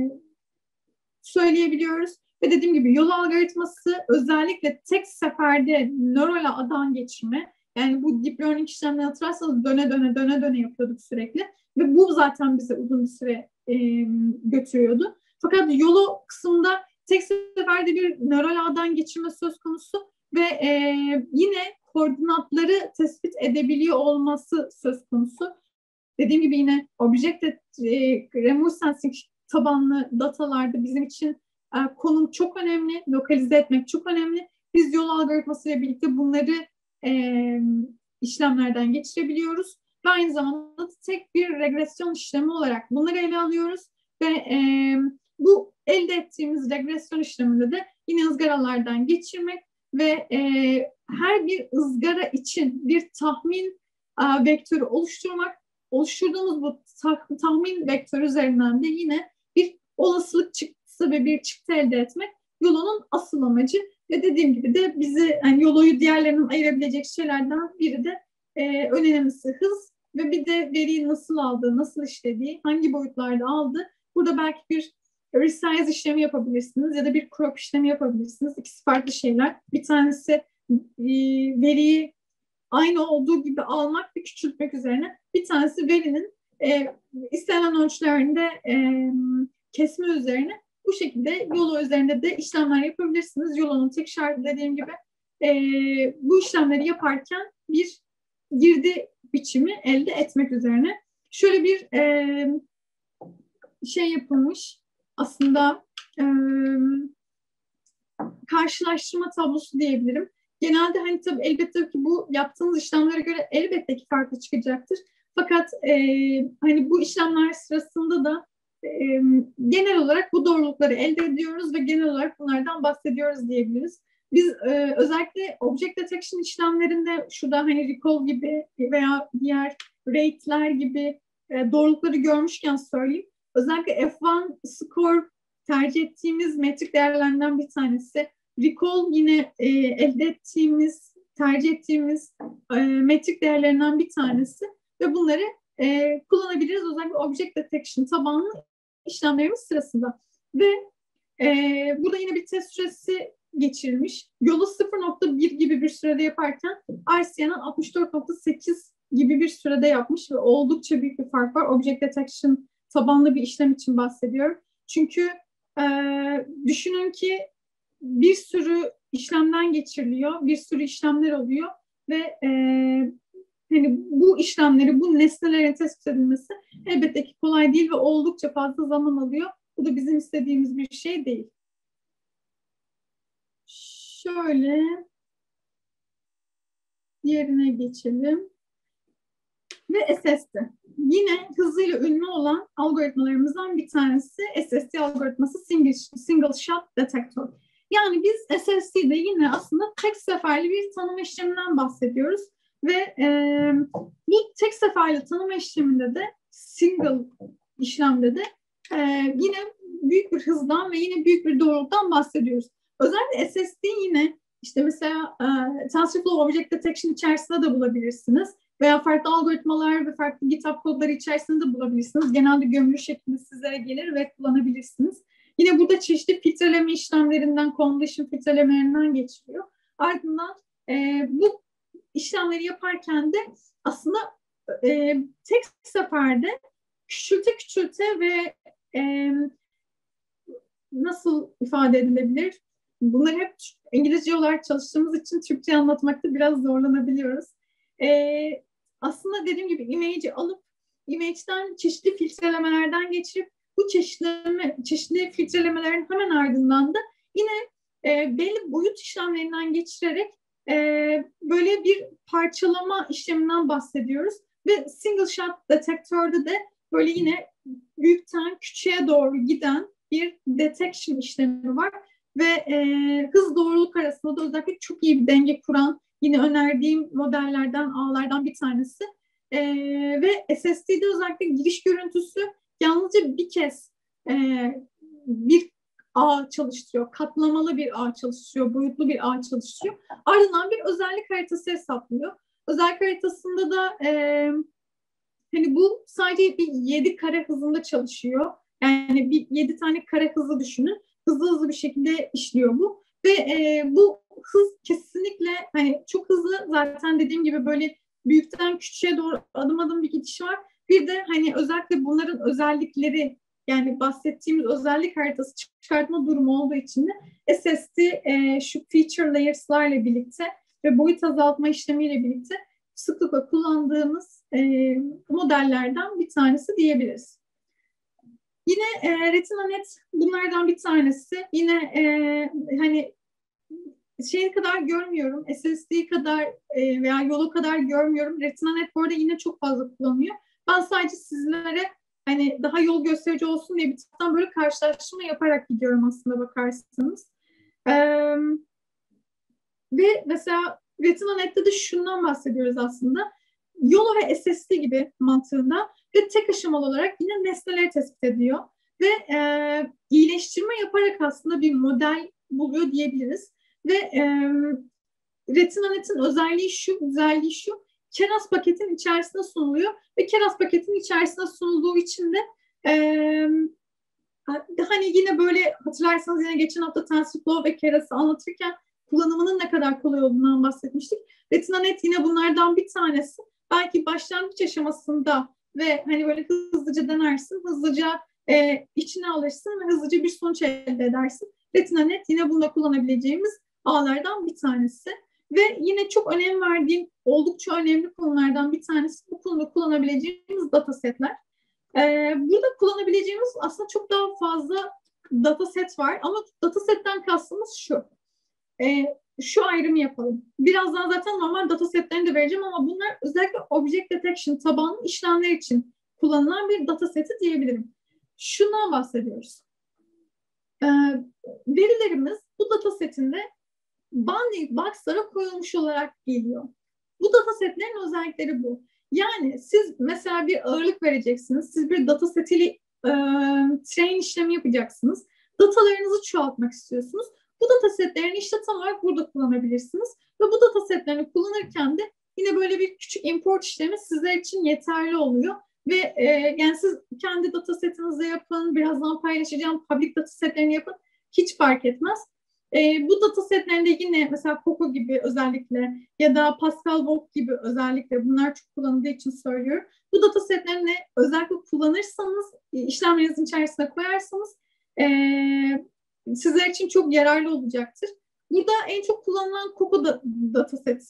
söyleyebiliyoruz. Ve dediğim gibi yol algoritması özellikle tek seferde nöral ağdan geçirme. Yani bu deep learning işlemlerini hatırlarsanız döne döne döne döne yapıyorduk sürekli. Ve bu zaten bize uzun bir süre e, götürüyordu. Fakat yolu kısımda tek seferde bir nöral ağdan geçirme söz konusu ve e, yine koordinatları tespit edebiliyor olması söz konusu. Dediğim gibi yine object e, remote sensing tabanlı datalarda bizim için e, konum çok önemli, lokalize etmek çok önemli. Biz yol algoritmasıyla birlikte bunları e, işlemlerden geçirebiliyoruz ve aynı zamanda tek bir regresyon işlemi olarak bunları ele alıyoruz ve e, bu elde ettiğimiz regresyon işleminde de yine ızgaralardan geçirmek ve e, her bir ızgara için bir tahmin e, vektörü oluşturmak. Oluşturduğumuz bu tah- tahmin vektörü üzerinden de yine bir olasılık çıktısı ve bir çıktı elde etmek yolunun asıl amacı ve dediğim gibi de bizi yani yoluyu diğerlerinden ayırabilecek şeylerden biri de e, en önemlisi hız ve bir de veriyi nasıl aldığı, nasıl işlediği, hangi boyutlarda aldığı. Burada belki bir resize işlemi yapabilirsiniz ya da bir crop işlemi yapabilirsiniz. İkisi farklı şeyler. Bir tanesi e, veriyi aynı olduğu gibi almak ve küçültmek üzerine. Bir tanesi verinin e, istenen ölçülerinde e, kesme üzerine. Bu şekilde yolu üzerinde de işlemler yapabilirsiniz. Yolunun tek şartı dediğim gibi e, bu işlemleri yaparken bir girdi biçimi elde etmek üzerine. Şöyle bir e, şey yapılmış aslında, e, karşılaştırma tablosu diyebilirim. Genelde hani tabii elbette ki bu yaptığınız işlemlere göre elbette ki farklı çıkacaktır. Fakat e, hani bu işlemler sırasında da e, genel olarak bu doğrulukları elde ediyoruz ve genel olarak bunlardan bahsediyoruz diyebiliriz. Biz e, özellikle object detection işlemlerinde şurada hani recall gibi veya diğer rate'ler gibi e, doğrulukları görmüşken söyleyeyim. Özellikle F bir score tercih ettiğimiz metrik değerlerinden bir tanesi. Recall yine e, elde ettiğimiz, tercih ettiğimiz e, metrik değerlerinden bir tanesi ve bunları e, kullanabiliriz özellikle object detection tabanlı işlemlerimiz sırasında. Ve e, burada yine bir test süresi geçirilmiş. Yolu sıfır nokta bir gibi bir sürede yaparken R C N'ın altmış dört nokta sekiz gibi bir sürede yapmış ve oldukça büyük bir fark var. Object detection tabanlı bir işlem için bahsediyorum. Çünkü e, düşünün ki bir sürü işlemden geçiriliyor, bir sürü işlemler oluyor ve e, hani bu işlemleri, bu nesnelerin tespit edilmesi elbette ki kolay değil ve oldukça fazla zaman alıyor. Bu da bizim istediğimiz bir şey değil. Şöyle diğerine geçelim. Ve S S D. Yine hızıyla ünlü olan algoritmalarımızdan bir tanesi S S D algoritması, single, single shot detector. Yani biz S S D'de yine aslında tek seferli bir tanıma işleminden bahsediyoruz. Ve e, bu tek seferli tanıma işleminde de single işlemde de e, yine büyük bir hızdan ve yine büyük bir doğrultudan bahsediyoruz. Özellikle S S D yine işte mesela e, TensorFlow Object Detection içerisinde de bulabilirsiniz. Veya farklı algoritmalar ve farklı GitHub kodları içerisinde de bulabilirsiniz. Genelde gömülü şeklinde sizlere gelir ve kullanabilirsiniz. Yine burada çeşitli filtreleme işlemlerinden, convolution filtrelemelerinden geçiliyor. Ardından e, bu işlemleri yaparken de aslında e, tek seferde küçülte küçülte ve e, nasıl ifade edilebilir? Bunları hep İngilizce olarak çalıştığımız için Türkçe anlatmakta biraz zorlanabiliyoruz. E, aslında dediğim gibi image'i alıp image'den çeşitli filtrelemelerden geçirip bu çeşitleme, çeşitli filtrelemelerin hemen ardından da yine e, belli boyut işlemlerinden geçirerek e, böyle bir parçalama işleminden bahsediyoruz. Ve single shot detektörde de böyle yine büyükten küçüğe doğru giden bir detection işlemi var. Ve e, hız doğruluk arasında da özellikle çok iyi bir denge kuran yine önerdiğim modellerden, ağlardan bir tanesi. E, ve S S D'de özellikle giriş görüntüsü yalnızca bir kez e, bir ağ çalıştırıyor. Katlamalı bir ağ çalıştırıyor, boyutlu bir ağ çalıştırıyor. Ardından bir özellik haritası hesaplıyor. Özellik haritasında da e, hani bu sadece bir yedi kare hızında çalışıyor. Yani bir yedi tane kare hızı düşünün. Hızlı hızlı bir şekilde işliyor bu. Ve e, bu hız kesinlikle hani çok hızlı, zaten dediğim gibi böyle büyükten küçüğe doğru adım adım bir gidiş var. Bir de hani özellikle bunların özellikleri, yani bahsettiğimiz özellik haritası çıkartma durumu olduğu için de S S D e, şu feature layers'larla birlikte ve boyut azaltma işlemiyle birlikte sıklıkla kullandığımız e, modellerden bir tanesi diyebiliriz. Yine e, RetinaNet bunlardan bir tanesi. Yine e, hani şey kadar görmüyorum, S S D kadar e, veya yolu kadar görmüyorum. RetinaNet bu arada yine çok fazla kullanıyor. Ben sadece sizlere hani daha yol gösterici olsun diye bir taraftan böyle karşılaştırma yaparak gidiyorum aslında bakarsanız. Ee, ve mesela RetinaNet'te de şundan bahsediyoruz aslında. YOLO ve S S D gibi mantığında ve tek aşamalı olarak yine nesneleri tespit ediyor. Ve e, iyileştirme yaparak aslında bir model buluyor diyebiliriz. Ve e, RetinaNet'in özelliği şu, güzelliği şu, Keras paketin içerisine sunuluyor ve Keras paketin içerisine sunulduğu için de e, hani yine böyle hatırlarsanız yine geçen hafta TensorFlow ve Keras'ı anlatırken kullanımının ne kadar kolay olduğundan bahsetmiştik. RetinaNet yine bunlardan bir tanesi. Belki başlangıç aşamasında ve hani böyle hızlıca denersin, hızlıca e, içine alırsın ve hızlıca bir sonuç elde edersin. RetinaNet yine bunda kullanabileceğimiz ağlardan bir tanesi. Ve yine çok önem verdiğim, oldukça önemli konulardan bir tanesi bu konuda kullanabileceğimiz datasetler. Ee, burada kullanabileceğimiz aslında çok daha fazla dataset var ama datasetten kastımız şu. Ee, şu ayrımı yapalım. Birazdan zaten normal datasetlerini de vereceğim ama bunlar özellikle object detection tabanlı işlemler için kullanılan bir dataseti diyebilirim. Şundan bahsediyoruz. Ee, verilerimiz bu datasetinde bounding box'lara koyulmuş olarak geliyor. Bu datasetlerin özellikleri bu. Yani siz mesela bir ağırlık vereceksiniz. Siz bir datasetiyle e, train işlemi yapacaksınız. Datalarınızı çoğaltmak istiyorsunuz. Bu datasetlerini işte tam olarak burada kullanabilirsiniz. Ve bu datasetlerini kullanırken de yine böyle bir küçük import işlemi sizler için yeterli oluyor. Ve e, yani siz kendi datasetinizi yapın, birazdan paylaşacağım public datasetlerini yapın. Hiç fark etmez. E, bu datasetlerinde yine mesela Coco gibi özellikle ya da Pascalbook gibi özellikle bunlar çok kullanıldığı için söylüyorum. Bu datasetlerini özellikle kullanırsanız, işlemlerinizin içerisine koyarsanız e, sizler için çok yararlı olacaktır. Burada en çok kullanılan Coco da, dataseti.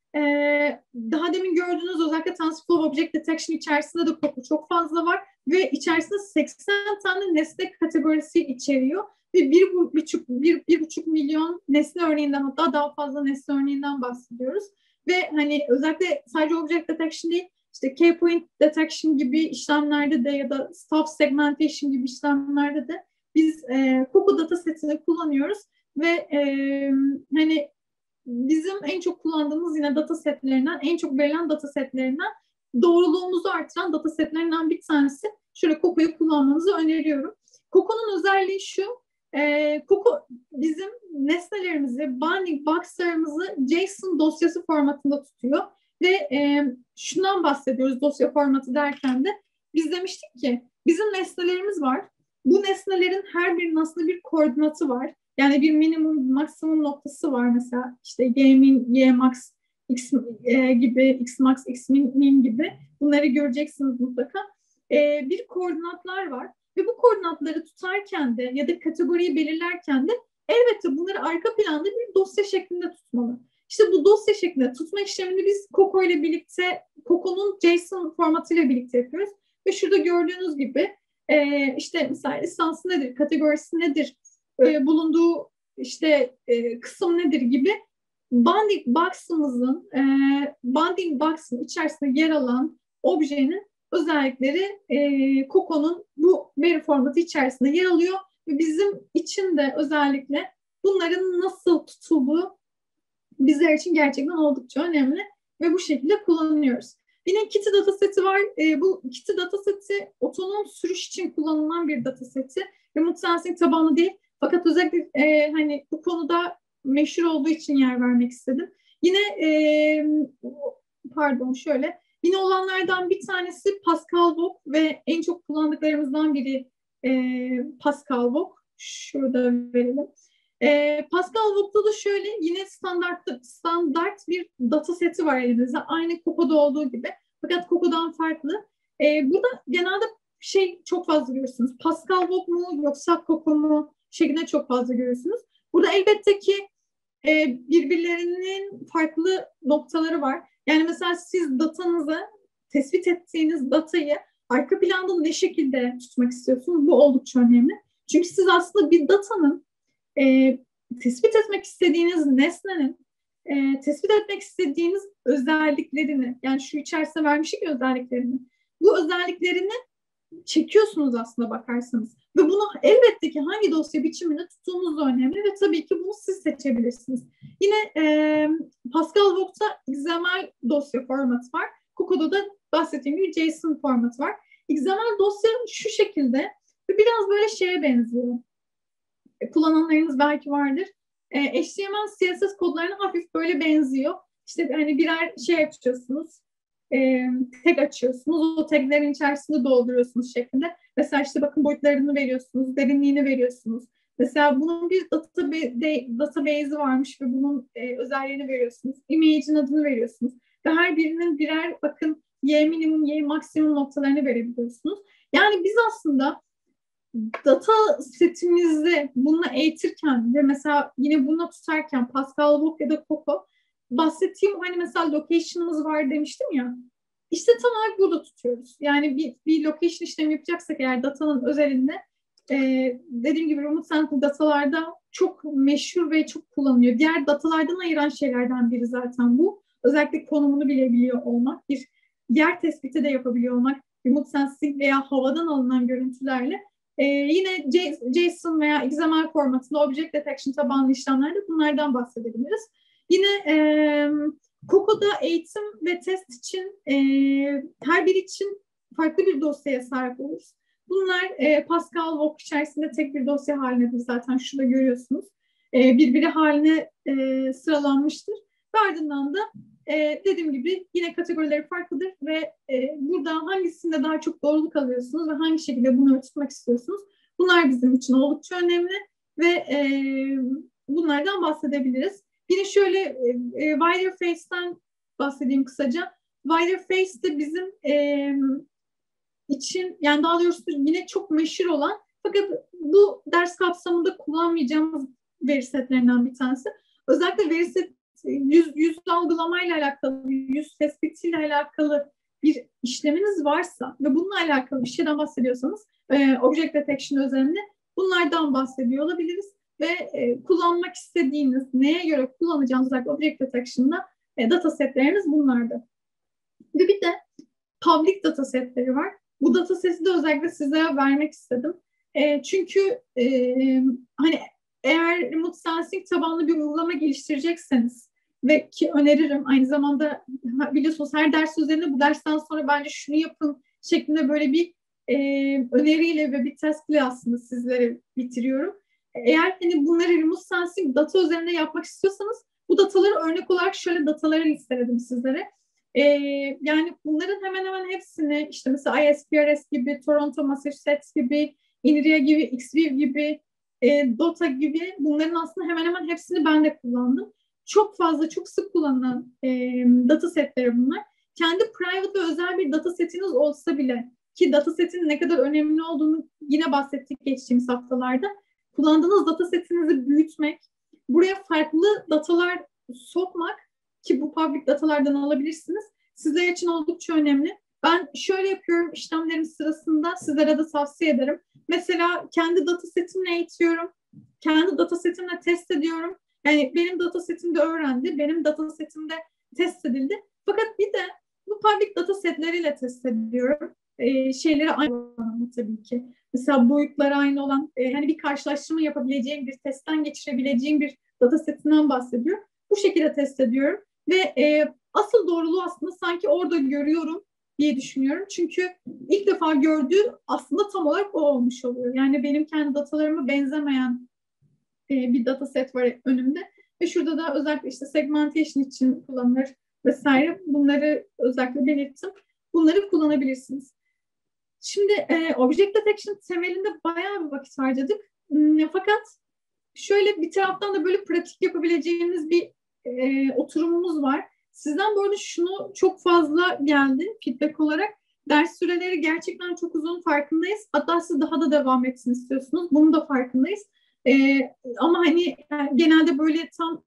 Ee, daha demin gördüğünüz özellikle TensorFlow Object Detection içerisinde de Coco çok fazla var ve içerisinde seksen tane nesne kategorisi içeriyor ve bir, bir, bir, bir buçuk milyon nesne örneğinden, hatta daha fazla nesne örneğinden bahsediyoruz. Ve hani özellikle sadece Object Detection değil, işte K-Point Detection gibi işlemlerde de ya da Staff Segmentation gibi işlemlerde de biz e, Coco datasetini kullanıyoruz ve e, hani bizim en çok kullandığımız yine datasetlerinden, en çok verilen datasetlerinden, doğruluğumuzu artıran datasetlerinden bir tanesi. Şöyle Coco'yu kullanmanızı öneriyorum. Coco'nun özelliği şu, e, Coco bizim nesnelerimizi, bounding box'larımızı JSON dosyası formatında tutuyor ve e, şundan bahsediyoruz dosya formatı derken de, biz demiştik ki bizim nesnelerimiz var. Bu nesnelerin her birinin aslında bir koordinatı var. Yani bir minimum, maksimum noktası var mesela. İşte y min, y max, x e, gibi, x max, x min, min gibi. Bunları göreceksiniz mutlaka. E, bir koordinatlar var. Ve bu koordinatları tutarken de ya da kategoriyi belirlerken de elbette bunları arka planda bir dosya şeklinde tutmalı. İşte bu dosya şeklinde tutma işlemini biz Coco ile birlikte, Coco'nun JSON formatıyla birlikte yapıyoruz. Ve şurada gördüğünüz gibi e, işte mesela lisansı nedir, kategorisi nedir, e, bulunduğu işte e, kısım nedir gibi bounding box'ımızın e, bounding box'ın içerisinde yer alan objenin özellikleri e, Coco'nun bu veri formatı içerisinde yer alıyor ve bizim için de özellikle bunların nasıl tutulduğu bizler için gerçekten oldukça önemli ve bu şekilde kullanıyoruz. Yine Kitty dataseti var. E, bu Kitty dataseti otonom sürüş için kullanılan bir dataseti. Remote sensing tabanlı değil. Fakat özellikle e, hani bu konuda meşhur olduğu için yer vermek istedim. Yine e, pardon şöyle. Yine olanlardan bir tanesi Pascalbook ve en çok kullandıklarımızdan biri e, Pascalbook. Şurada verelim. E, Pascalbook'ta da şöyle yine standart standart bir dataseti var elimizde. Aynı Coco'da olduğu gibi. Fakat Coco'dan farklı. E, burada genelde şey çok fazla görüyorsunuz. Pascalbook mu yoksa Coco mu şeklinde çok fazla görüyorsunuz. Burada elbette ki e, birbirlerinin farklı noktaları var. Yani mesela siz datanızı, tespit ettiğiniz datayı arka planda ne şekilde tutmak istiyorsunuz? Bu oldukça önemli. Çünkü siz aslında bir datanın e, tespit etmek istediğiniz nesnenin e, tespit etmek istediğiniz özelliklerini, yani şu içerisinde vermişik özelliklerini, bu özelliklerini çekiyorsunuz aslında bakarsanız. Ve bunu elbette ki hangi dosya biçiminde tuttuğunuz da önemli ve tabii ki bunu siz seçebilirsiniz. Yine e, Pascalbook'ta X M L dosya formatı var. Coco'da da bahsettiğim gibi JSON formatı var. X M L dosya şu şekilde ve biraz böyle şeye benziyor. E, kullananlarınız belki vardır. E, H T M L, C S S kodlarına hafif böyle benziyor. İşte hani birer şey açıyorsunuz. E, tag açıyorsunuz. O taglerin içerisinde dolduruyorsunuz şeklinde. Mesela işte bakın boyutlarını veriyorsunuz, derinliğini veriyorsunuz. Mesela bunun bir database, database'i varmış ve bunun e, özelliğini veriyorsunuz. Image'in adını veriyorsunuz. Ve her birinin birer bakın y minimum, y maksimum noktalarını verebiliyorsunuz. Yani biz aslında data setimizi bununla eğitirken ve mesela yine bununla tutarken Pascalbook ya da Coco bahsettiğim hani mesela location'ımız var demiştim ya. İşte tam olarak burada tutuyoruz. Yani bir, bir location işlemi yapacaksak eğer datanın özelinde e, dediğim gibi remote sensing datalarda çok meşhur ve çok kullanılıyor. Diğer datalardan ayıran şeylerden biri zaten bu. Özellikle konumunu bilebiliyor olmak, bir yer tespiti de yapabiliyor olmak, remote sensing veya havadan alınan görüntülerle e, yine JSON veya X M L formatında object detection tabanlı işlemlerde bunlardan bahsedebiliriz. Yine e, Coco'da eğitim ve test için e, her biri için farklı bir dosyaya sahip oluruz. Bunlar e, Pascal Walk içerisinde tek bir dosya halindedir zaten şurada görüyorsunuz. E, birbiri haline e, sıralanmıştır. Ve ardından da e, dediğim gibi yine kategorileri farklıdır ve e, burada hangisinde daha çok doğruluk alıyorsunuz ve hangi şekilde bunu tutmak istiyorsunuz. Bunlar bizim için oldukça önemli ve e, bunlardan bahsedebiliriz. Yine şöyle e, Wireface'ten bahsedeyim kısaca. Wireface de bizim e, için yani daha doğrusu yine çok meşhur olan fakat bu ders kapsamında kullanmayacağımız veri setlerinden bir tanesi. Özellikle veri set yüz, yüz algılamayla alakalı, yüz tespitiyle alakalı bir işleminiz varsa ve bununla alakalı bir şeyden bahsediyorsanız e, object detection özelinde bunlardan bahsediyor olabiliriz. Ve e, kullanmak istediğiniz, neye göre kullanacağınız özellikle object detection'da e, data setleriniz bunlardı. Ve bir de public data setleri var. Bu data seti de özellikle sizlere vermek istedim. E, çünkü e, hani eğer remote sensing tabanlı bir uygulama geliştirecekseniz ve ki öneririm aynı zamanda biliyorsunuz her ders üzerinde bu dersten sonra bence şunu yapın şeklinde böyle bir e, öneriyle ve bir task'le aslında sizlere bitiriyorum. Eğer hani bunları remote sensing data üzerinde yapmak istiyorsanız bu dataları örnek olarak şöyle dataları listeledim sizlere. Ee, yani bunların hemen hemen hepsini işte mesela I S P R S gibi, Toronto, Massachusetts gibi, INRIA gibi, Xview gibi, e, Dota gibi bunların aslında hemen hemen hepsini ben de kullandım. Çok fazla, çok sık kullanılan e, data setleri bunlar. Kendi private ve özel bir data setiniz olsa bile ki data setin ne kadar önemli olduğunu yine bahsettik geçtiğimiz haftalarda. Kullandığınız data setinizi büyütmek, buraya farklı datalar sokmak ki bu public datalardan alabilirsiniz. Sizler için oldukça önemli. Ben şöyle yapıyorum işlemlerim sırasında sizlere de tavsiye ederim. Mesela kendi data setimle eğitiyorum. Kendi data setimle test ediyorum. Yani benim data setimde öğrendi, benim data setimde test edildi. Fakat bir de bu public data setleriyle test ediyorum. Ee, şeyleri aynı olan tabii ki. Mesela boyutları aynı olan, e, hani bir karşılaştırma yapabileceğim, bir testten geçirebileceğim bir data setinden bahsediyor. Bu şekilde test ediyorum. Ve e, asıl doğruluğu aslında sanki orada görüyorum diye düşünüyorum. Çünkü ilk defa gördüğüm aslında tam olarak o olmuş oluyor. Yani benim kendi datalarıma benzemeyen e, bir data set var önümde. Ve şurada da özellikle işte segmentation için kullanılır vesaire. Bunları özellikle belirttim. Bunları kullanabilirsiniz. Şimdi e, object detection temelinde bayağı bir vakit harcadık. Hmm, fakat şöyle bir taraftan da böyle pratik yapabileceğiniz bir e, oturumumuz var. Sizden bu arada şunu çok fazla geldi feedback olarak. Ders süreleri gerçekten çok uzun farkındayız. Hatta siz daha da devam etsin istiyorsunuz. Bunun da farkındayız. E, ama hani yani genelde böyle tam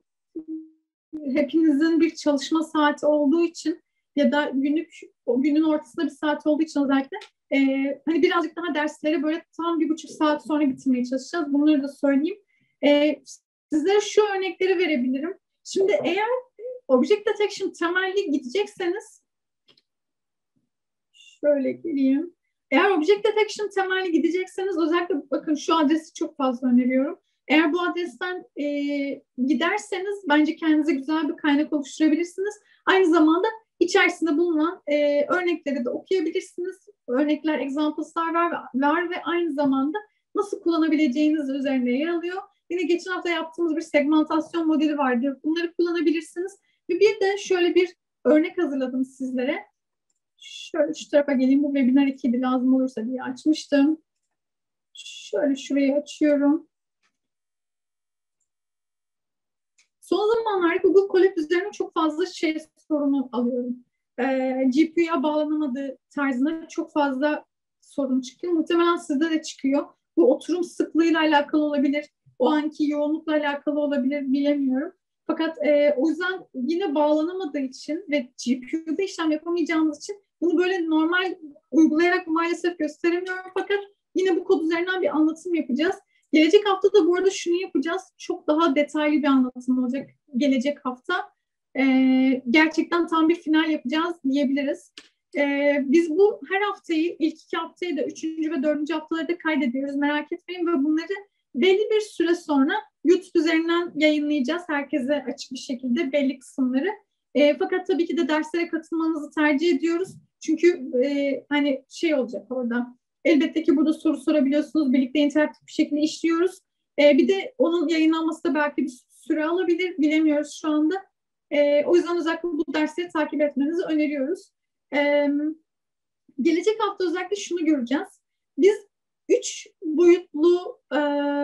hepinizin bir çalışma saati olduğu için ya da günlük o günün ortasında bir saat olduğu için özellikle e, hani birazcık daha dersleri böyle tam bir buçuk saat sonra bitirmeye çalışacağız. Bunları da söyleyeyim. E, sizlere şu örnekleri verebilirim. Şimdi eğer object detection temelli gidecekseniz şöyle geleyim. Eğer object detection temelli gidecekseniz özellikle bakın şu adresi çok fazla öneriyorum. Eğer bu adresten e, giderseniz bence kendinize güzel bir kaynak oluşturabilirsiniz. Aynı zamanda içerisinde bulunan e, örnekleri de okuyabilirsiniz. Örnekler, examples'lar var, var ve aynı zamanda nasıl kullanabileceğiniz üzerine yer alıyor. Yine geçen hafta yaptığımız bir segmentasyon modeli vardı. Bunları kullanabilirsiniz. Ve bir de şöyle bir örnek hazırladım sizlere. Şöyle şu tarafa geleyim. Bu webinar ikiydi. Lazım olursa diye açmıştım. Şöyle şurayı açıyorum. Son zamanlarda Google Colab üzerine çok fazla şey sorunu alıyorum. Ee, G P U'ya bağlanamadığı tarzında çok fazla sorun çıkıyor. Muhtemelen sizde de çıkıyor. Bu oturum sıklığıyla alakalı olabilir. O anki yoğunlukla alakalı olabilir bilemiyorum. Fakat e, o yüzden yine bağlanamadığı için ve G P U'da işlem yapamayacağımız için bunu böyle normal uygulayarak maalesef gösteremiyorum. Fakat yine bu kod üzerinden bir anlatım yapacağız. Gelecek hafta da bu arada şunu yapacağız. Çok daha detaylı bir anlatım olacak gelecek hafta. Ee, gerçekten tam bir final yapacağız diyebiliriz. Ee, biz bu her haftayı, ilk iki haftayı da üçüncü ve dördüncü haftaları da kaydediyoruz. Merak etmeyin ve bunları belli bir süre sonra YouTube üzerinden yayınlayacağız. Herkese açık bir şekilde belli kısımları. E, fakat tabii ki de derslere katılmanızı tercih ediyoruz. Çünkü e, hani şey olacak orada. Elbette ki burada soru sorabiliyorsunuz. Birlikte interaktif bir şekilde işliyoruz. E, bir de onun yayınlanması da belki bir süre alabilir. Bilemiyoruz şu anda. E, o yüzden özellikle bu dersleri takip etmenizi öneriyoruz. E, gelecek hafta özellikle şunu göreceğiz. Biz üç boyutlu e,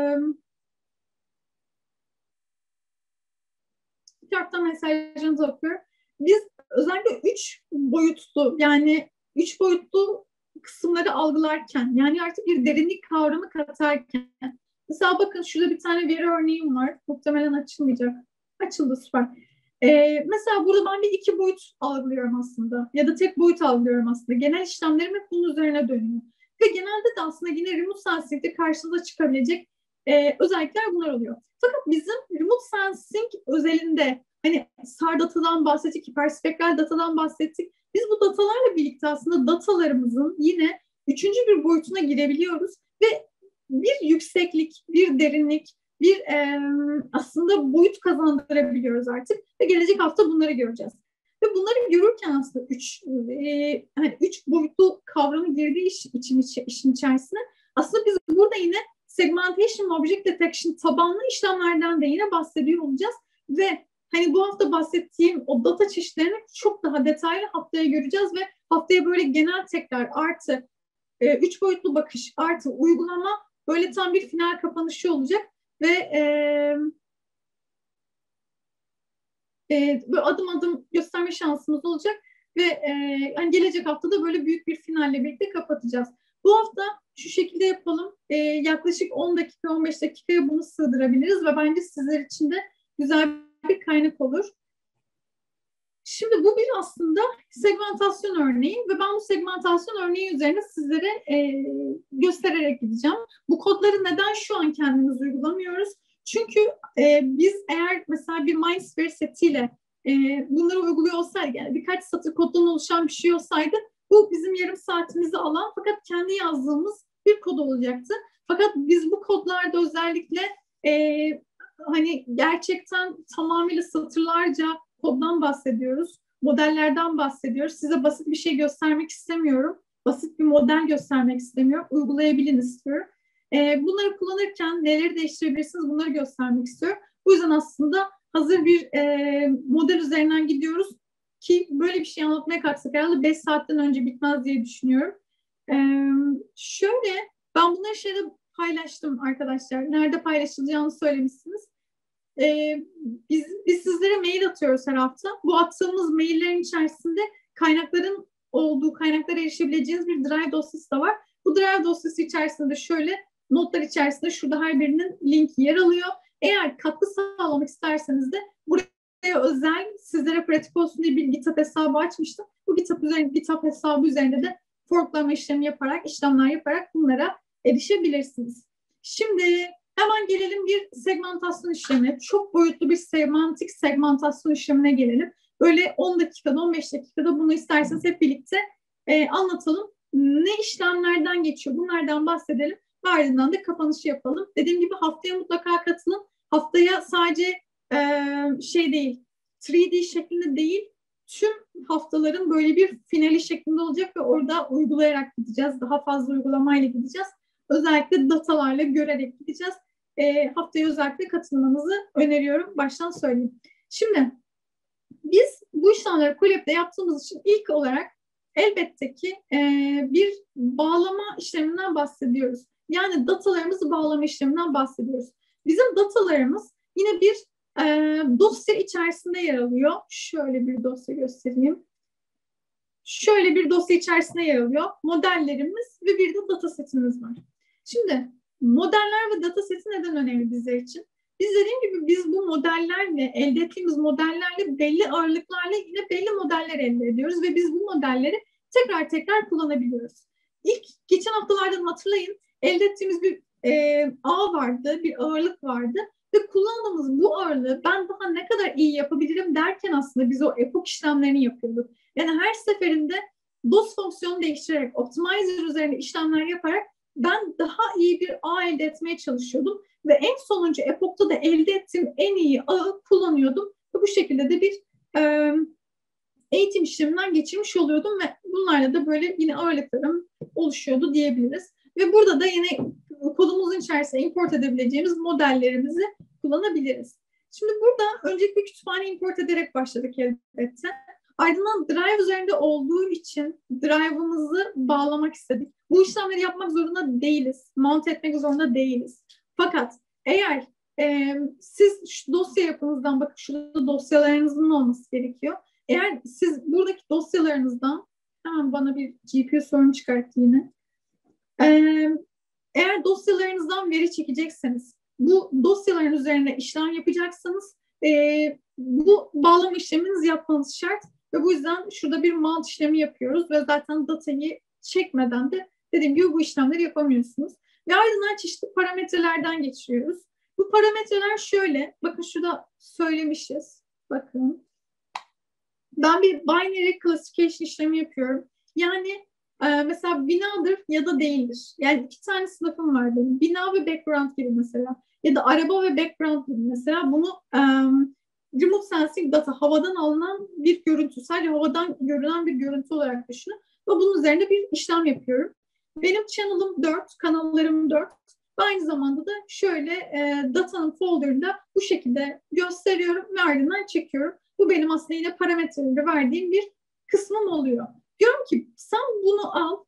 kitaptan mesajlarınızı okuyorum. Biz özellikle üç boyutlu yani üç boyutlu kısımları algılarken yani artık bir derinlik kavramı katarken mesela bakın şurada bir tane veri örneğim var. Muhtemelen açılmayacak. Açıldı süper. Ee, mesela burada ben bir iki boyut algılıyorum aslında. Ya da tek boyut algılıyorum aslında. Genel işlemlerim hep bunun üzerine dönüyor. Ve genelde de aslında yine remote sensing'de karşınıza çıkabilecek e, özellikler bunlar oluyor. Fakat bizim remote sensing özelinde hani S A R datadan bahsettik, hiperspektral datadan bahsettik. Biz bu datalarla birlikte aslında datalarımızın yine üçüncü bir boyutuna girebiliyoruz ve bir yükseklik, bir derinlik, bir e, aslında boyut kazandırabiliyoruz artık ve gelecek hafta bunları göreceğiz. Ve bunları görürken aslında üç, e, hani üç boyutlu kavramı girdiği iş, için, işin içerisine aslında biz burada yine segmentation ve object detection tabanlı işlemlerden de yine bahsediyor olacağız ve hani bu hafta bahsettiğim o data çeşitlerini çok daha detaylı haftaya göreceğiz ve haftaya böyle genel tekrar artı e, üç boyutlu bakış artı uygulama böyle tam bir final kapanışı olacak ve e, e, böyle adım adım gösterme şansımız olacak ve e, hani gelecek hafta da böyle büyük bir finalle birlikte kapatacağız. Bu hafta şu şekilde yapalım. E, yaklaşık on dakika on beş dakikaya bunu sığdırabiliriz ve bence sizler için de güzel bir kaynak olur. Şimdi bu bir aslında segmentasyon örneği ve ben bu segmentasyon örneği üzerine sizlere e, göstererek gideceğim. Bu kodları neden şu an kendimiz uygulamıyoruz? Çünkü e, biz eğer mesela bir Mindsphere setiyle e, bunları uyguluyor olsaydık, yani birkaç satır koddan oluşan bir şey olsaydı bu bizim yarım saatimizi alan fakat kendi yazdığımız bir kod olacaktı. Fakat biz bu kodlarda özellikle e, hani gerçekten tamamıyla satırlarca koddan bahsediyoruz, modellerden bahsediyoruz. Size basit bir şey göstermek istemiyorum. Basit bir model göstermek istemiyorum. Uygulayabilin istiyorum. Ee, bunları kullanırken neleri değiştirebilirsiniz bunları göstermek istiyorum. Bu yüzden aslında hazır bir e, model üzerinden gidiyoruz ki böyle bir şey anlatmaya kalksak herhalde beş saatten önce bitmez diye düşünüyorum. Ee, şöyle ben bunları şeyde paylaştım arkadaşlar. Nerede paylaşılacağını söylemişsiniz. Ee, biz, biz sizlere mail atıyoruz her hafta. Bu attığımız maillerin içerisinde kaynakların olduğu, kaynaklara erişebileceğiniz bir Drive dosyası da var. Bu Drive dosyası içerisinde şöyle notlar içerisinde şurada her birinin linki yer alıyor. Eğer katkı sağlamak isterseniz de buraya özel sizlere pratik olsun diye bir GitHub hesabı açmıştım. Bu GitHub, üzerinde, GitHub hesabı üzerinde de forklama işlemi yaparak, işlemler yaparak bunlara erişebilirsiniz. Şimdi hemen gelelim bir segmentasyon işlemine. Çok boyutlu bir semantik segmentasyon işlemine gelelim. Böyle on dakikada, on beş dakikada bunu isterseniz hep birlikte e, anlatalım. Ne işlemlerden geçiyor? Bunlardan bahsedelim. Ardından da kapanışı yapalım. Dediğim gibi haftaya mutlaka katılın. Haftaya sadece e, şey değil, üç D şeklinde değil, tüm haftaların böyle bir finali şeklinde olacak ve orada uygulayarak gideceğiz. Daha fazla uygulamayla gideceğiz. Özellikle datalarla görerek gideceğiz. E, haftaya özellikle katılmanızı öneriyorum. Baştan söyleyeyim. Şimdi biz bu işlemleri Collab'de yaptığımız için ilk olarak elbette ki e, bir bağlama işleminden bahsediyoruz. Yani datalarımızı bağlama işleminden bahsediyoruz. Bizim datalarımız yine bir e, dosya içerisinde yer alıyor. Şöyle bir dosya göstereyim. Şöyle bir dosya içerisinde yer alıyor. Modellerimiz ve bir de data setimiz var. Şimdi modeller ve data seti neden önemli bizler için? Biz dediğim gibi biz bu modellerle, elde ettiğimiz modellerle belli ağırlıklarla yine belli modeller elde ediyoruz ve biz bu modelleri tekrar tekrar kullanabiliyoruz. İlk geçen haftalardan hatırlayın, elde ettiğimiz bir e, ağ vardı, bir ağırlık vardı ve kullandığımız bu ağırlığı ben daha ne kadar iyi yapabilirim derken aslında biz o epoch işlemlerini yapıyorduk. Yani her seferinde D O S fonksiyonu değiştirerek, optimizer üzerine işlemler yaparak ben daha iyi bir ağ elde etmeye çalışıyordum. Ve en sonuncu epoch'ta da elde ettiğim en iyi ağı kullanıyordum. Ve bu şekilde de bir e, eğitim işleminden geçirmiş oluyordum ve bunlarla da böyle yine ağırlıklarım oluşuyordu diyebiliriz. Ve burada da yine kodumuzun içerisine import edebileceğimiz modellerimizi kullanabiliriz. Şimdi burada öncelikle kütüphane import ederek başladık elbette. Ardından Drive üzerinde olduğu için Drive'ımızı bağlamak istedik. Bu işlemleri yapmak zorunda değiliz. Mount etmek zorunda değiliz. Fakat eğer e, siz şu dosya yapınızdan, bakın şurada dosyalarınızın olması gerekiyor. Eğer siz buradaki dosyalarınızdan, hemen bana bir G P U sorunu çıkarttı yine. E, eğer dosyalarınızdan veri çekecekseniz, bu dosyaların üzerine işlem yapacaksanız e, bu bağlama işleminizi yapmanız şart. Ve bu yüzden şurada bir mount işlemi yapıyoruz ve zaten datayı çekmeden de dediğim gibi bu işlemleri yapamıyorsunuz. Ve ardından çeşitli parametrelerden geçiyoruz. Bu parametreler şöyle, bakın şurada söylemişiz. Bakın. Ben bir binary classification işlemi yapıyorum. Yani e, mesela binadır ya da değildir. Yani iki tane sınıfım var benim. Bina ve background gibi mesela. Ya da araba ve background gibi mesela. Bunu e, remote sensing data, havadan alınan bir görüntü, sadece havadan görünen bir görüntü olarak düşünün. Ve bunun üzerinde bir işlem yapıyorum. Benim channel'ım dört, kanallarım dört. Ve aynı zamanda da şöyle e, datanın folder'ında bu şekilde gösteriyorum ve ardından çekiyorum. Bu benim aslında yine parametreleri verdiğim bir kısmım oluyor. Diyorum ki sen bunu al.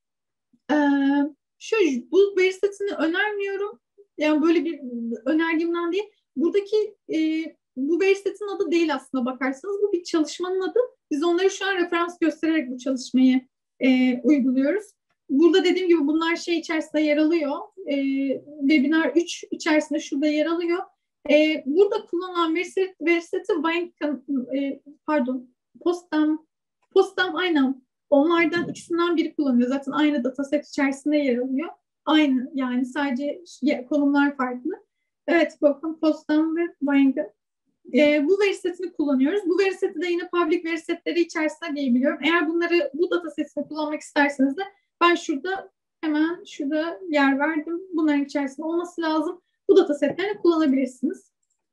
E, şöyle, bu veri setini önermiyorum. Yani böyle bir önerdiğimden değil. Buradaki e, bu veri setinin adı değil aslında bakarsanız. Bu bir çalışmanın adı. Biz onları şu an referans göstererek bu çalışmayı e, uyguluyoruz. Burada dediğim gibi bunlar şey içerisinde yer alıyor. E, Webinar üç içerisinde şurada yer alıyor. E, burada kullanılan veri seti, veri seti e, pardon, Postam, Postam aynen. Onlardan ikisinden biri kullanıyor. Zaten aynı dataset içerisinde yer alıyor. Aynı yani sadece konumlar farklı. Evet bakın Postam ve Bainga. E, bu veri setini kullanıyoruz. Bu veri seti de yine public veri setleri içerisinde diyebiliyorum. Eğer bunları bu datasetini kullanmak isterseniz de ben şurada hemen şurada yer verdim. Bunların içerisinde olması lazım. Bu datasetlerini kullanabilirsiniz.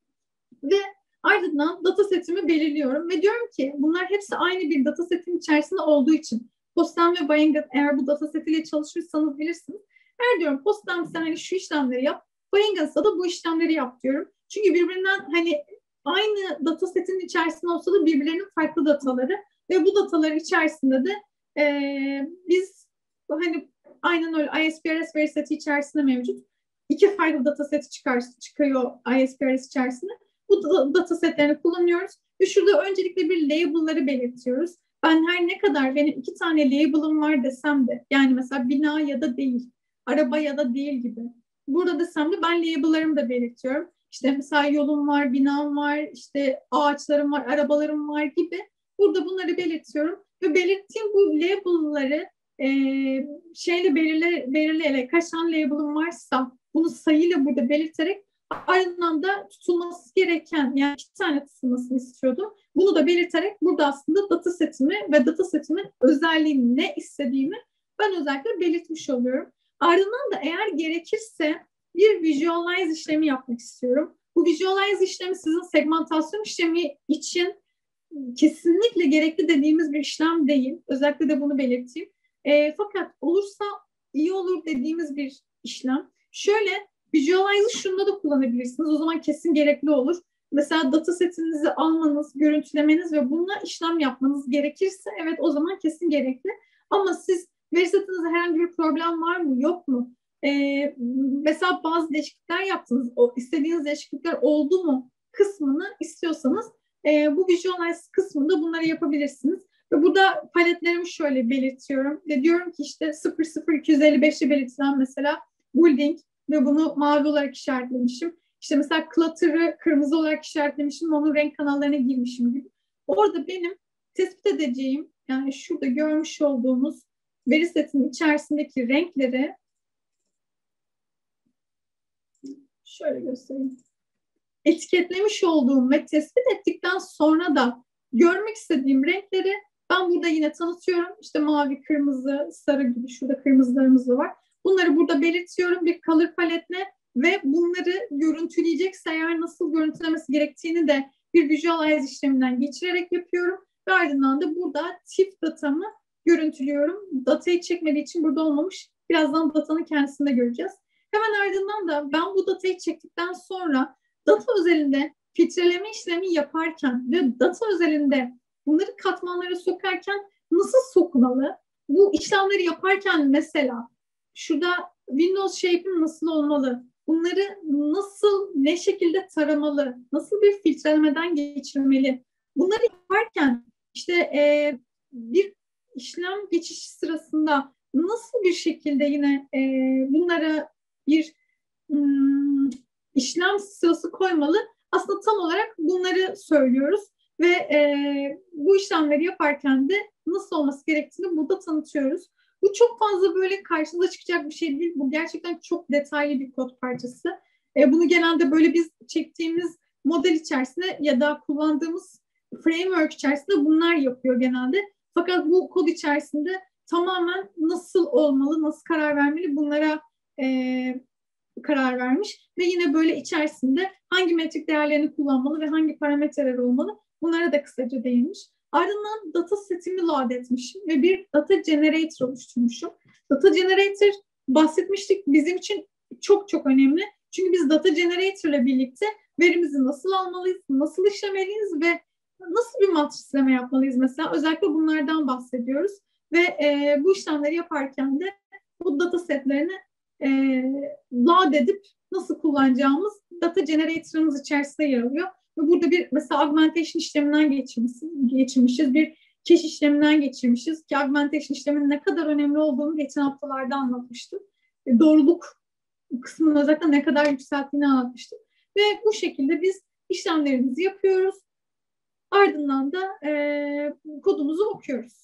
Ve ardından datasetimi belirliyorum ve diyorum ki bunlar hepsi aynı bir datasetin içerisinde olduğu için Postam ve Bainga eğer bu datasetiyle çalışırsanız bilirsiniz. Eğer diyorum Postam sen hani şu işlemleri yap, Bainga'sa da bu işlemleri yap diyorum. Çünkü birbirinden hani aynı datasetin içerisinde olsa da birbirlerinin farklı dataları ve bu datalar içerisinde de e, biz hani aynen öyle I S P R S veri seti içerisinde mevcut. İki farklı dataset çıkar, çıkıyor I S P R S içerisinde. Bu datasetlerini kullanıyoruz ve şurada öncelikle bir label'ları belirtiyoruz. Ben her ne kadar benim iki tane label'ım var desem de yani mesela bina ya da değil, araba ya da değil gibi. Burada desem de ben label'larımı da belirtiyorum. İşte mesela yolum var, binam var, işte ağaçlarım var, arabalarım var gibi. Burada bunları belirtiyorum ve belirttiğim bu label'ları e, şeyle belirle, belirleyerek kaç tane label'ım varsa bunu sayıyla burada belirterek ardından da tutulması gereken yani iki tane tutulmasını istiyordum. Bunu da belirterek burada aslında datasetimi ve datasetimin özelliğini ne istediğimi ben özellikle belirtmiş oluyorum. Ardından da eğer gerekirse bir visualize işlemi yapmak istiyorum. Bu visualize işlemi sizin segmentasyon işlemi için kesinlikle gerekli dediğimiz bir işlem değil. Özellikle de bunu belirteyim. E, fakat olursa iyi olur dediğimiz bir işlem. Şöyle visualize'ı şunda da kullanabilirsiniz. O zaman kesin gerekli olur. Mesela datasetinizi almanız, görüntülemeniz ve bununla işlem yapmanız gerekirse evet o zaman kesin gerekli. Ama siz veri setinizde herhangi bir problem var mı, yok mu? Ee, mesela bazı değişiklikler yaptınız, o istediğiniz değişiklikler oldu mu kısmını istiyorsanız e, bu visualize kısmında bunları yapabilirsiniz. Ve burada paletlerimi şöyle belirtiyorum. Ve diyorum ki işte sıfır sıfır iki yüz elli beş'te belirtilen mesela building ve bunu mavi olarak işaretlemişim. İşte mesela clutter'ı kırmızı olarak işaretlemişim, onun renk kanallarına girmişim gibi. Orada benim tespit edeceğim, yani şurada görmüş olduğumuz veri setinin içerisindeki renkleri şöyle göstereyim. Etiketlemiş olduğum ve tespit ettikten sonra da görmek istediğim renkleri ben burada yine tanıtıyorum. İşte mavi, kırmızı, sarı gibi şurada kırmızılarımız da var. Bunları burada belirtiyorum bir color paletle ve bunları görüntüleyecekse eğer nasıl görüntülemesi gerektiğini de bir visualize işleminden geçirerek yapıyorum. Ve ardından da burada tip datamı görüntülüyorum. Datayı çekmediği için burada olmamış. Birazdan datanın kendisini de göreceğiz. Hemen ardından da ben bu datayı çektikten sonra data özelinde filtreleme işlemi yaparken ve data özelinde bunları katmanlara sokarken nasıl sokmalı? Bu işlemleri yaparken mesela şurada Windows shape'im nasıl olmalı? Bunları nasıl, ne şekilde taramalı? Nasıl bir filtrelemeden geçirmeli? Bunları yaparken işte e, bir işlem geçiş sırasında nasıl bir şekilde yine e, bunlara bir ım, işlem sırası koymalı? Aslında tam olarak bunları söylüyoruz ve e, bu işlemleri yaparken de nasıl olması gerektiğini burada tanıtıyoruz. Bu çok fazla böyle karşınıza çıkacak bir şey değil. Bu gerçekten çok detaylı bir kod parçası. E, bunu genelde böyle biz çektiğimiz model içerisinde ya da kullandığımız framework içerisinde bunlar yapıyor genelde. Fakat bu kod içerisinde tamamen nasıl olmalı, nasıl karar vermeli bunlara e, karar vermiş ve yine böyle içerisinde hangi metrik değerlerini kullanmalı ve hangi parametreler olmalı bunlara da kısaca değinmiş. Ardından data setimi load etmişim ve bir data generator oluşturmuşum. Data generator bahsetmiştik bizim için çok çok önemli. Çünkü biz data generator ile birlikte verimizi nasıl almalıyız, nasıl işlemeliyiz ve nasıl bir matrisleme yapmalıyız mesela. Özellikle bunlardan bahsediyoruz. Ve e, bu işlemleri yaparken de bu data setlerini e, load edip nasıl kullanacağımız data generator'ımız içerisinde yer alıyor. Ve burada bir mesela augmentation işleminden geçirmişiz, geçirmişiz bir cache işleminden geçirmişiz ki augmentation işleminin ne kadar önemli olduğunu geçen haftalarda anlatmıştım. E, doğruluk kısmının özellikle ne kadar yükselttiğini anlatmıştım. Ve bu şekilde biz işlemlerimizi yapıyoruz. Ardından da e, kodumuzu okuyoruz.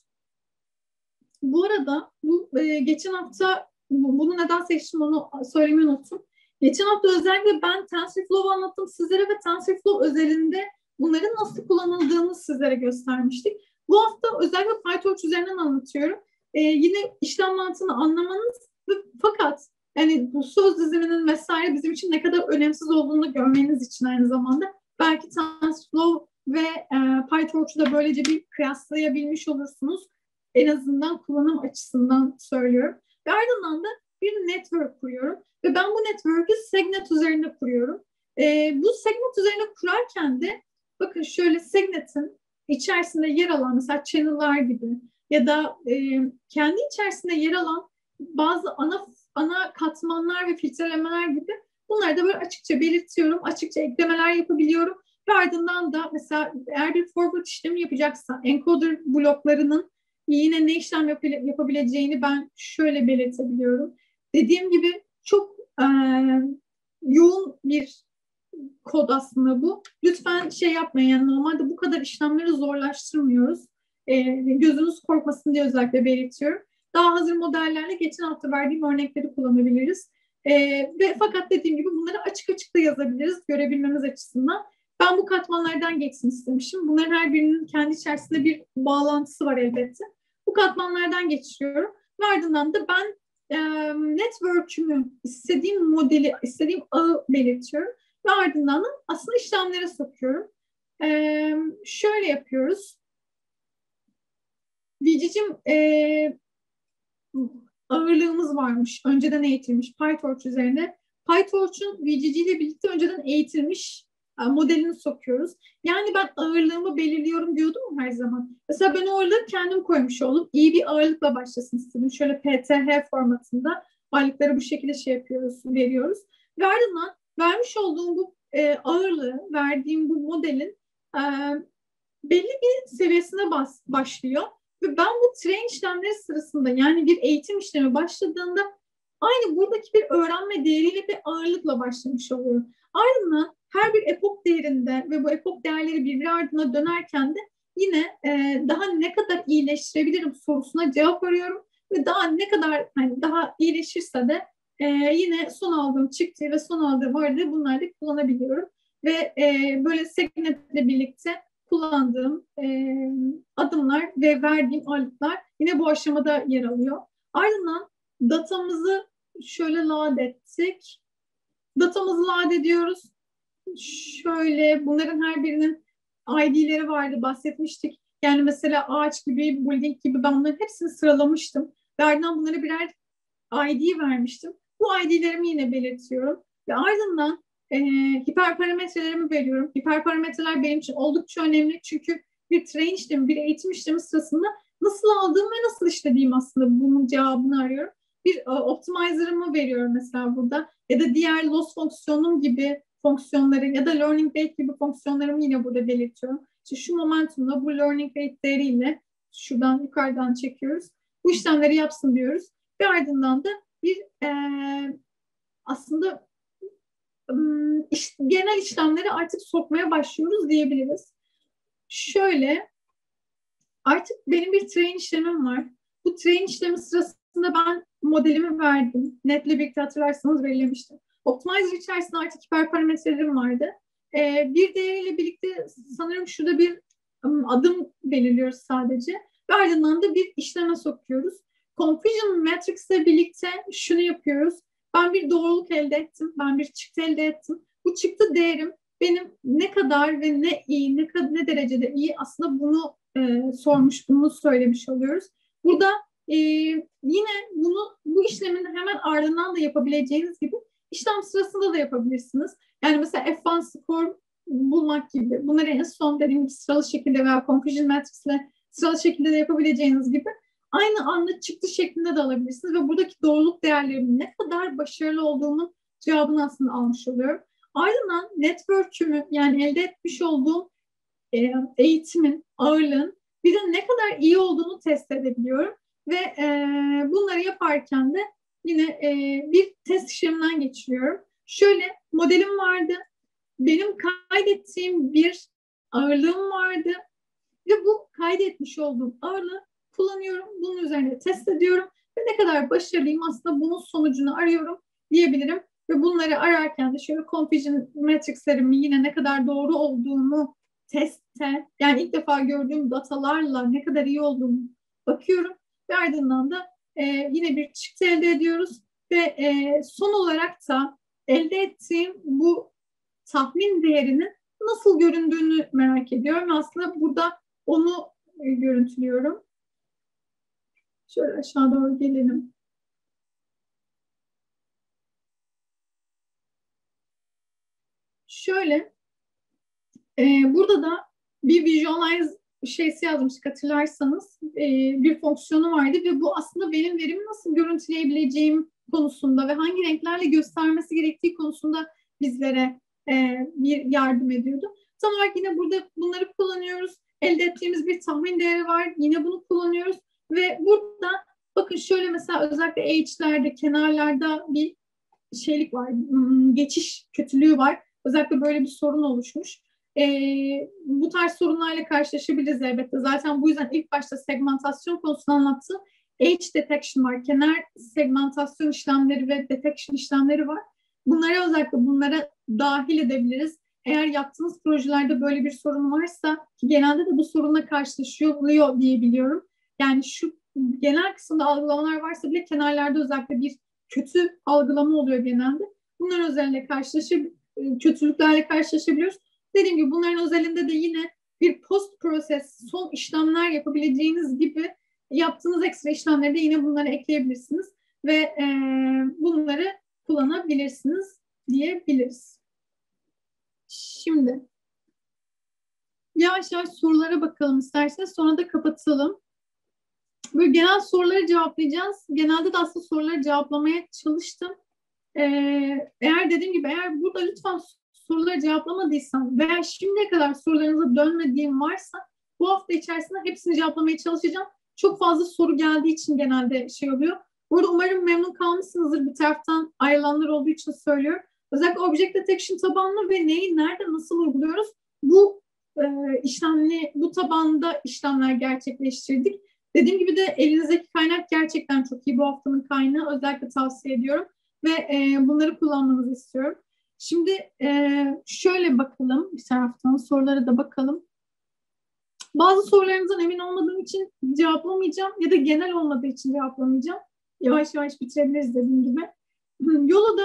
Bu arada bu e, geçen hafta bu, bunu neden seçtim onu söylemeyi unuttum. Geçen hafta özellikle ben TensorFlow anlattım sizlere ve TensorFlow özelinde bunların nasıl kullanıldığını sizlere göstermiştik. Bu hafta özellikle PyTorch üzerinden anlatıyorum. Ee, yine işlem mantığını anlamanız ve fakat yani bu söz diziminin vesaire bizim için ne kadar önemsiz olduğunu görmeniz için aynı zamanda belki TensorFlow ve e, PyTorch'u da böylece bir kıyaslayabilmiş olursunuz. En azından kullanım açısından söylüyorum. Ve ardından da bir network kuruyorum. Ve ben bu network'ü Segnet üzerinde kuruyorum. E, bu Segnet üzerine kurarken de bakın şöyle Segnet'in içerisinde yer alan mesela channel'lar gibi ya da e, kendi içerisinde yer alan bazı ana ana katmanlar ve filtrelemeler gibi bunları da böyle açıkça belirtiyorum. Açıkça eklemeler yapabiliyorum. Ve ardından da mesela eğer bir forward işlemi yapacaksa encoder bloklarının yine ne işlem yap yapabileceğini ben şöyle belirtebiliyorum. Dediğim gibi çok e, yoğun bir kod aslında bu. Lütfen şey yapmayın. Yani normalde bu kadar işlemleri zorlaştırmıyoruz. E, gözünüz korkmasın diye özellikle belirtiyorum. Daha hazır modellerle geçen hafta verdiğim örnekleri kullanabiliriz. E, ve fakat dediğim gibi bunları açık açık da yazabiliriz görebilmemiz açısından. Ben bu katmanlardan geçsin istemişim. Bunların her birinin kendi içerisinde bir bağlantısı var elbette. Bu katmanlardan geçiyorum. Ve ardından da ben e, network'ümü, istediğim modeli, istediğim ağı belirtiyorum. Ve ardından da aslında işlemlere sokuyorum. E, şöyle yapıyoruz. Vc'cim e, ağırlığımız varmış. Önceden eğitilmiş PyTorch üzerine. PyTorch'un V G G ile birlikte önceden eğitilmiş modelini sokuyoruz. Yani ben ağırlığımı belirliyorum diyordum mu her zaman? Mesela ben o ağırlığı kendim koymuş oldum. İyi bir ağırlıkla başlasın istedim. Şöyle P T H formatında ağırlıkları bu şekilde şey yapıyoruz, veriyoruz. Ve ardından vermiş olduğum bu e, ağırlığı, verdiğim bu modelin e, belli bir seviyesine bas, başlıyor. Ve ben bu train işlemleri sırasında yani bir eğitim işlemi başladığında aynı buradaki bir öğrenme değeriyle bir ağırlıkla başlamış oluyorum. Ardından her bir epok değerinde ve bu epok değerleri birbiri ardına dönerken de yine e, daha ne kadar iyileştirebilirim sorusuna cevap arıyorum ve daha ne kadar hani daha iyileşirse de e, yine son aldığım çıktıyı ve son aldığım vardı bunları da kullanabiliyorum ve e, böyle Segnetle birlikte kullandığım e, adımlar ve verdiğim ağırlıklar yine bu aşamada yer alıyor. Ardından datamızı şöyle load ettik. Datamızı load ediyoruz. Şöyle bunların her birinin I D'leri vardı, bahsetmiştik. Yani mesela ağaç gibi, building gibi ben bunların hepsini sıralamıştım. Ve ardından bunlara birer I D vermiştim. Bu I D'lerimi yine belirtiyorum. Ve ardından e, hiperparametrelerimi veriyorum. Hiperparametreler benim için oldukça önemli. Çünkü bir train işlemi, bir eğitim işlemi sırasında nasıl aldığım ve nasıl işlediğim aslında bunun cevabını arıyorum. Bir e, optimizer'ımı veriyorum mesela burada. Ya da diğer loss fonksiyonum gibi fonksiyonları ya da learning rate gibi fonksiyonlarımı yine burada belirtiyorum. İşte şu momentumla bu learning rate değeriyle şuradan yukarıdan çekiyoruz. Bu işlemleri yapsın diyoruz. Ve ardından da bir e, aslında iş, genel işlemleri artık sokmaya başlıyoruz diyebiliriz. Şöyle artık benim bir train işlemim var. Bu train işlemi sırasında ben modelimi verdim. Netle birlikte hatırlarsanız belirlemiştim. Optimizer içerisinde artık hiperparametrelerim vardı. Ee, bir değeriyle birlikte sanırım şurada bir um, adım belirliyoruz sadece. Ve ardından da bir işleme sokuyoruz. Confusion Matrix ile birlikte şunu yapıyoruz. Ben bir doğruluk elde ettim. Ben bir çıktı elde ettim. Bu çıktı değerim benim ne kadar ve ne iyi, ne, ne derecede iyi aslında bunu e, sormuş, bunu söylemiş oluyoruz. Burada e, yine bunu bu işlemin hemen ardından da yapabileceğiniz gibi işlem sırasında da yapabilirsiniz. Yani mesela F bir score bulmak gibi. Bunları en son dediğim gibi sıralı şekilde veya Confusion Matrix ile sıralı şekilde de yapabileceğiniz gibi aynı anda çıktı şeklinde de alabilirsiniz ve buradaki doğruluk değerlerimin ne kadar başarılı olduğunun cevabını aslında almış oluyorum. Ardından network'ümü yani elde etmiş olduğum e, eğitimin, ağırlığın bir de ne kadar iyi olduğunu test edebiliyorum ve e, bunları yaparken de yine e, bir test işleminden geçiriyorum. Şöyle modelim vardı, benim kaydettiğim bir ağırlığım vardı ve bu kaydetmiş olduğum ağırlığı kullanıyorum. Bunun üzerine test ediyorum ve ne kadar başarılıyım aslında bunun sonucunu arıyorum diyebilirim. Ve bunları ararken de şöyle confusion matrixlerimin yine ne kadar doğru olduğunu testte, yani ilk defa gördüğüm datalarla ne kadar iyi olduğunu bakıyorum. Ve ardından da e, yine bir çıktı elde ediyoruz. Ve e, son olarak da elde ettiğim bu tahmin değerinin nasıl göründüğünü merak ediyorum. Aslında burada onu e, görüntülüyorum. Şöyle aşağı doğru gelelim. Şöyle, e, burada da bir visualize şeysi yazmıştık hatırlarsanız. E, bir fonksiyonu vardı ve bu aslında benim verimi nasıl görüntüleyebileceğim konusunda ve hangi renklerle göstermesi gerektiği konusunda bizlere e, bir yardım ediyordu. Tam olarak yine burada bunları kullanıyoruz. Elde ettiğimiz bir tahmin değeri var. Yine bunu kullanıyoruz. Ve burada bakın şöyle mesela özellikle H'lerde, kenarlarda bir şeylik var. Geçiş kötülüğü var. Özellikle böyle bir sorun oluşmuş. Ee, bu tarz sorunlarla karşılaşabiliriz elbette. Zaten bu yüzden ilk başta segmentasyon konusunu anlattım. H detection var. Kenar segmentasyon işlemleri ve detection işlemleri var. Bunlara özellikle bunlara dahil edebiliriz. Eğer yaptığınız projelerde böyle bir sorun varsa ki genelde de bu sorunla karşılaşılıyor diye biliyorum. Yani şu genel kısımda algılamalar varsa bile kenarlarda özellikle bir kötü algılama oluyor genelde. Bunların özellikle karşılaşıp kötülüklerle karşılaşabiliyoruz. Dediğim gibi bunların özelinde de yine bir post proses, son işlemler yapabileceğiniz gibi yaptığınız ekstra işlemleri de yine bunları ekleyebilirsiniz ve e, bunları kullanabilirsiniz diyebiliriz. Şimdi yavaş yavaş sorulara bakalım isterseniz sonra da kapatalım. Böyle genel soruları cevaplayacağız. Genelde de aslında soruları cevaplamaya çalıştım. Ee, eğer dediğim gibi eğer burada lütfen soruları cevaplamadıysam veya şimdiye kadar sorularınıza dönmediğim varsa bu hafta içerisinde hepsini cevaplamaya çalışacağım. Çok fazla soru geldiği için genelde şey oluyor. Burada umarım memnun kalmışsınızdır. Bir taraftan ayrılanlar olduğu için söylüyorum. Özellikle Object Detection tabanlı ve neyi nerede nasıl uyguluyoruz? Bu e, işlemli, bu tabanda işlemler gerçekleştirdik. Dediğim gibi de elinizdeki kaynak gerçekten çok iyi. Bu haftanın kaynağı özellikle tavsiye ediyorum. Ve e, bunları kullanmanızı istiyorum. Şimdi e, şöyle bakalım bir taraftan sorulara da bakalım. Bazı sorularınızdan emin olmadığım için cevaplamayacağım ya da genel olmadığı için cevaplamayacağım. Yavaş yavaş bitirebiliriz dediğim gibi. Yola da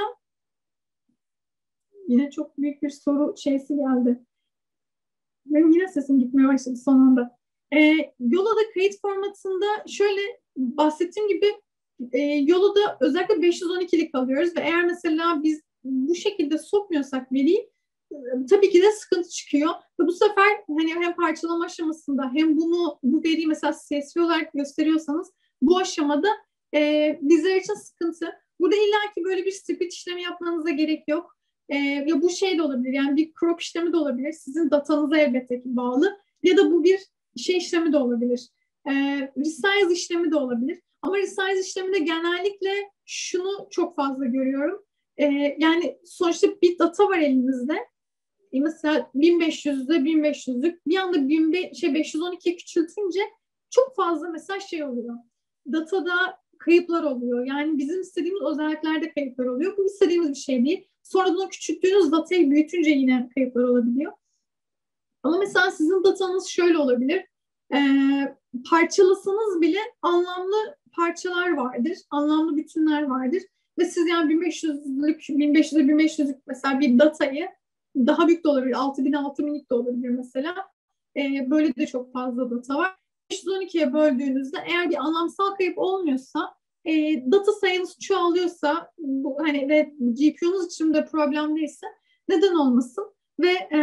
yine çok büyük bir soru şeysi geldi. Benim yine sesim gitmeye başladı son anda. E, Yola'da kayıt formatında şöyle bahsettiğim gibi e, Yola'da özellikle beş yüz on ikilik alıyoruz ve eğer mesela biz bu şekilde sokmuyorsak veriyi e, tabii ki de sıkıntı çıkıyor. Ve bu sefer hani hem parçalama aşamasında hem bunu bu veriyi mesela C S V olarak gösteriyorsanız bu aşamada e, bizler için sıkıntı. Burada illaki böyle bir split işlemi yapmanıza gerek yok. E, ya bu şey de olabilir yani bir crop işlemi de olabilir. Sizin datanıza elbette ki bağlı. Ya da bu bir şey işlemi de olabilir. E, resize işlemi de olabilir. Ama resize işleminde genellikle şunu çok fazla görüyorum. E, yani sonuçta bir data var elinizde. E, mesela bin beş yüzde bin beş yüzlük bir anda bin beş, şey beş yüz on ikiye küçültünce çok fazla mesela şey oluyor. Datada kayıplar oluyor. Yani bizim istediğimiz özelliklerde kayıplar oluyor. Bu istediğimiz bir şey değil. Sonra bunu küçülttüğünüz datayı büyütünce yine kayıplar olabiliyor. Ama mesela sizin datanız şöyle olabilir. Ee, parçalasanız bile anlamlı parçalar vardır. Anlamlı bütünler vardır. Ve siz yani bin beş yüzlük, bin beş yüze bin beş yüzlük mesela bir datayı daha büyük de olabilir. altı bin altı binlik de olabilir mesela. Ee, böyle de çok fazla data var. beş yüz on ikiye böldüğünüzde eğer bir anlamsal kayıp olmuyorsa e, data sayınız çoğalıyorsa bu, hani ve G P U'nuz için de problem değilse neden olmasın? Ve e,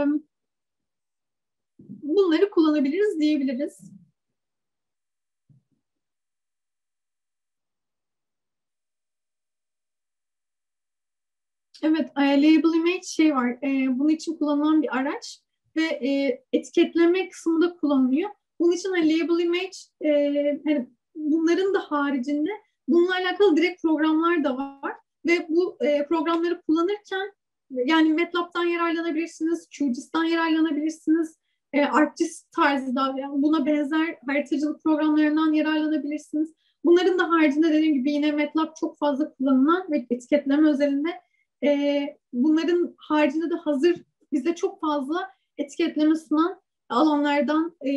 bunları kullanabiliriz diyebiliriz. Evet, e, Label Image şey var. E, bunun için kullanılan bir araç ve e, etiketleme kısmı da kullanılıyor. Bunun için hani Label Image e, hani bunların da haricinde bununla alakalı direkt programlar da var ve bu e, programları kullanırken yani MATLAB'dan yararlanabilirsiniz, Q G I S'ten yararlanabilirsiniz, e, ArcGIS tarzı da yani buna benzer haritacılık programlarından yararlanabilirsiniz. Bunların da haricinde dediğim gibi yine MATLAB çok fazla kullanılan ve etiketleme özelinde e, bunların haricinde de hazır bize çok fazla etiketleme sunan alanlardan e,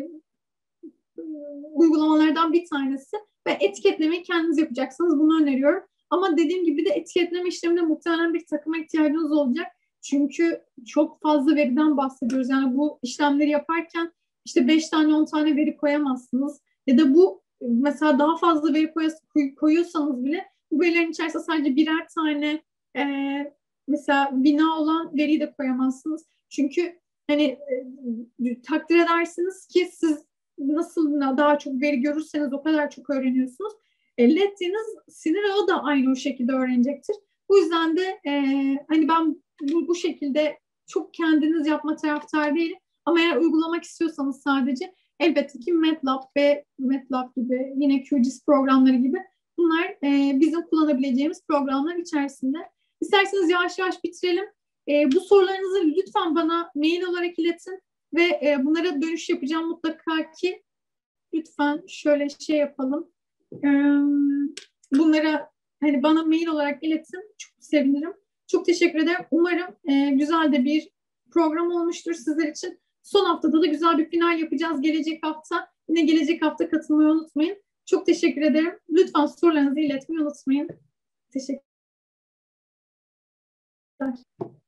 uygulamalardan bir tanesi ve etiketlemeyi kendiniz yapacaksınız. Bunu öneriyorum. Ama dediğim gibi de etiketleme işleminde muhtemelen bir takıma ihtiyacınız olacak. Çünkü çok fazla veriden bahsediyoruz. Yani bu işlemleri yaparken işte beş tane on tane veri koyamazsınız. Ya da bu mesela daha fazla veri koyuyorsanız bile bu verilerin içerisinde sadece birer tane e, mesela bina olan veriyi de koyamazsınız. Çünkü hani e, takdir edersiniz ki siz nasıl daha çok veri görürseniz o kadar çok öğreniyorsunuz. Elde ettiğiniz sinir ağı da aynı o şekilde öğrenecektir. Bu yüzden de e, hani ben bu, bu şekilde çok kendiniz yapma taraftar değilim. Ama eğer uygulamak istiyorsanız sadece elbette ki MATLAB ve MATLAB gibi yine Q G I S programları gibi bunlar e, bizim kullanabileceğimiz programlar içerisinde. İsterseniz yavaş yavaş bitirelim. E, bu sorularınızı lütfen bana mail olarak iletin ve e, bunlara dönüş yapacağım mutlaka ki lütfen şöyle şey yapalım. E, bunlara hani bana mail olarak iletin. Çok sevinirim. Çok teşekkür ederim. Umarım e, güzel de bir program olmuştur sizler için. Son haftada da güzel bir final yapacağız gelecek hafta. Yine gelecek hafta katılmayı unutmayın. Çok teşekkür ederim. Lütfen sorularınızı iletmeyi unutmayın. Teşekkürler.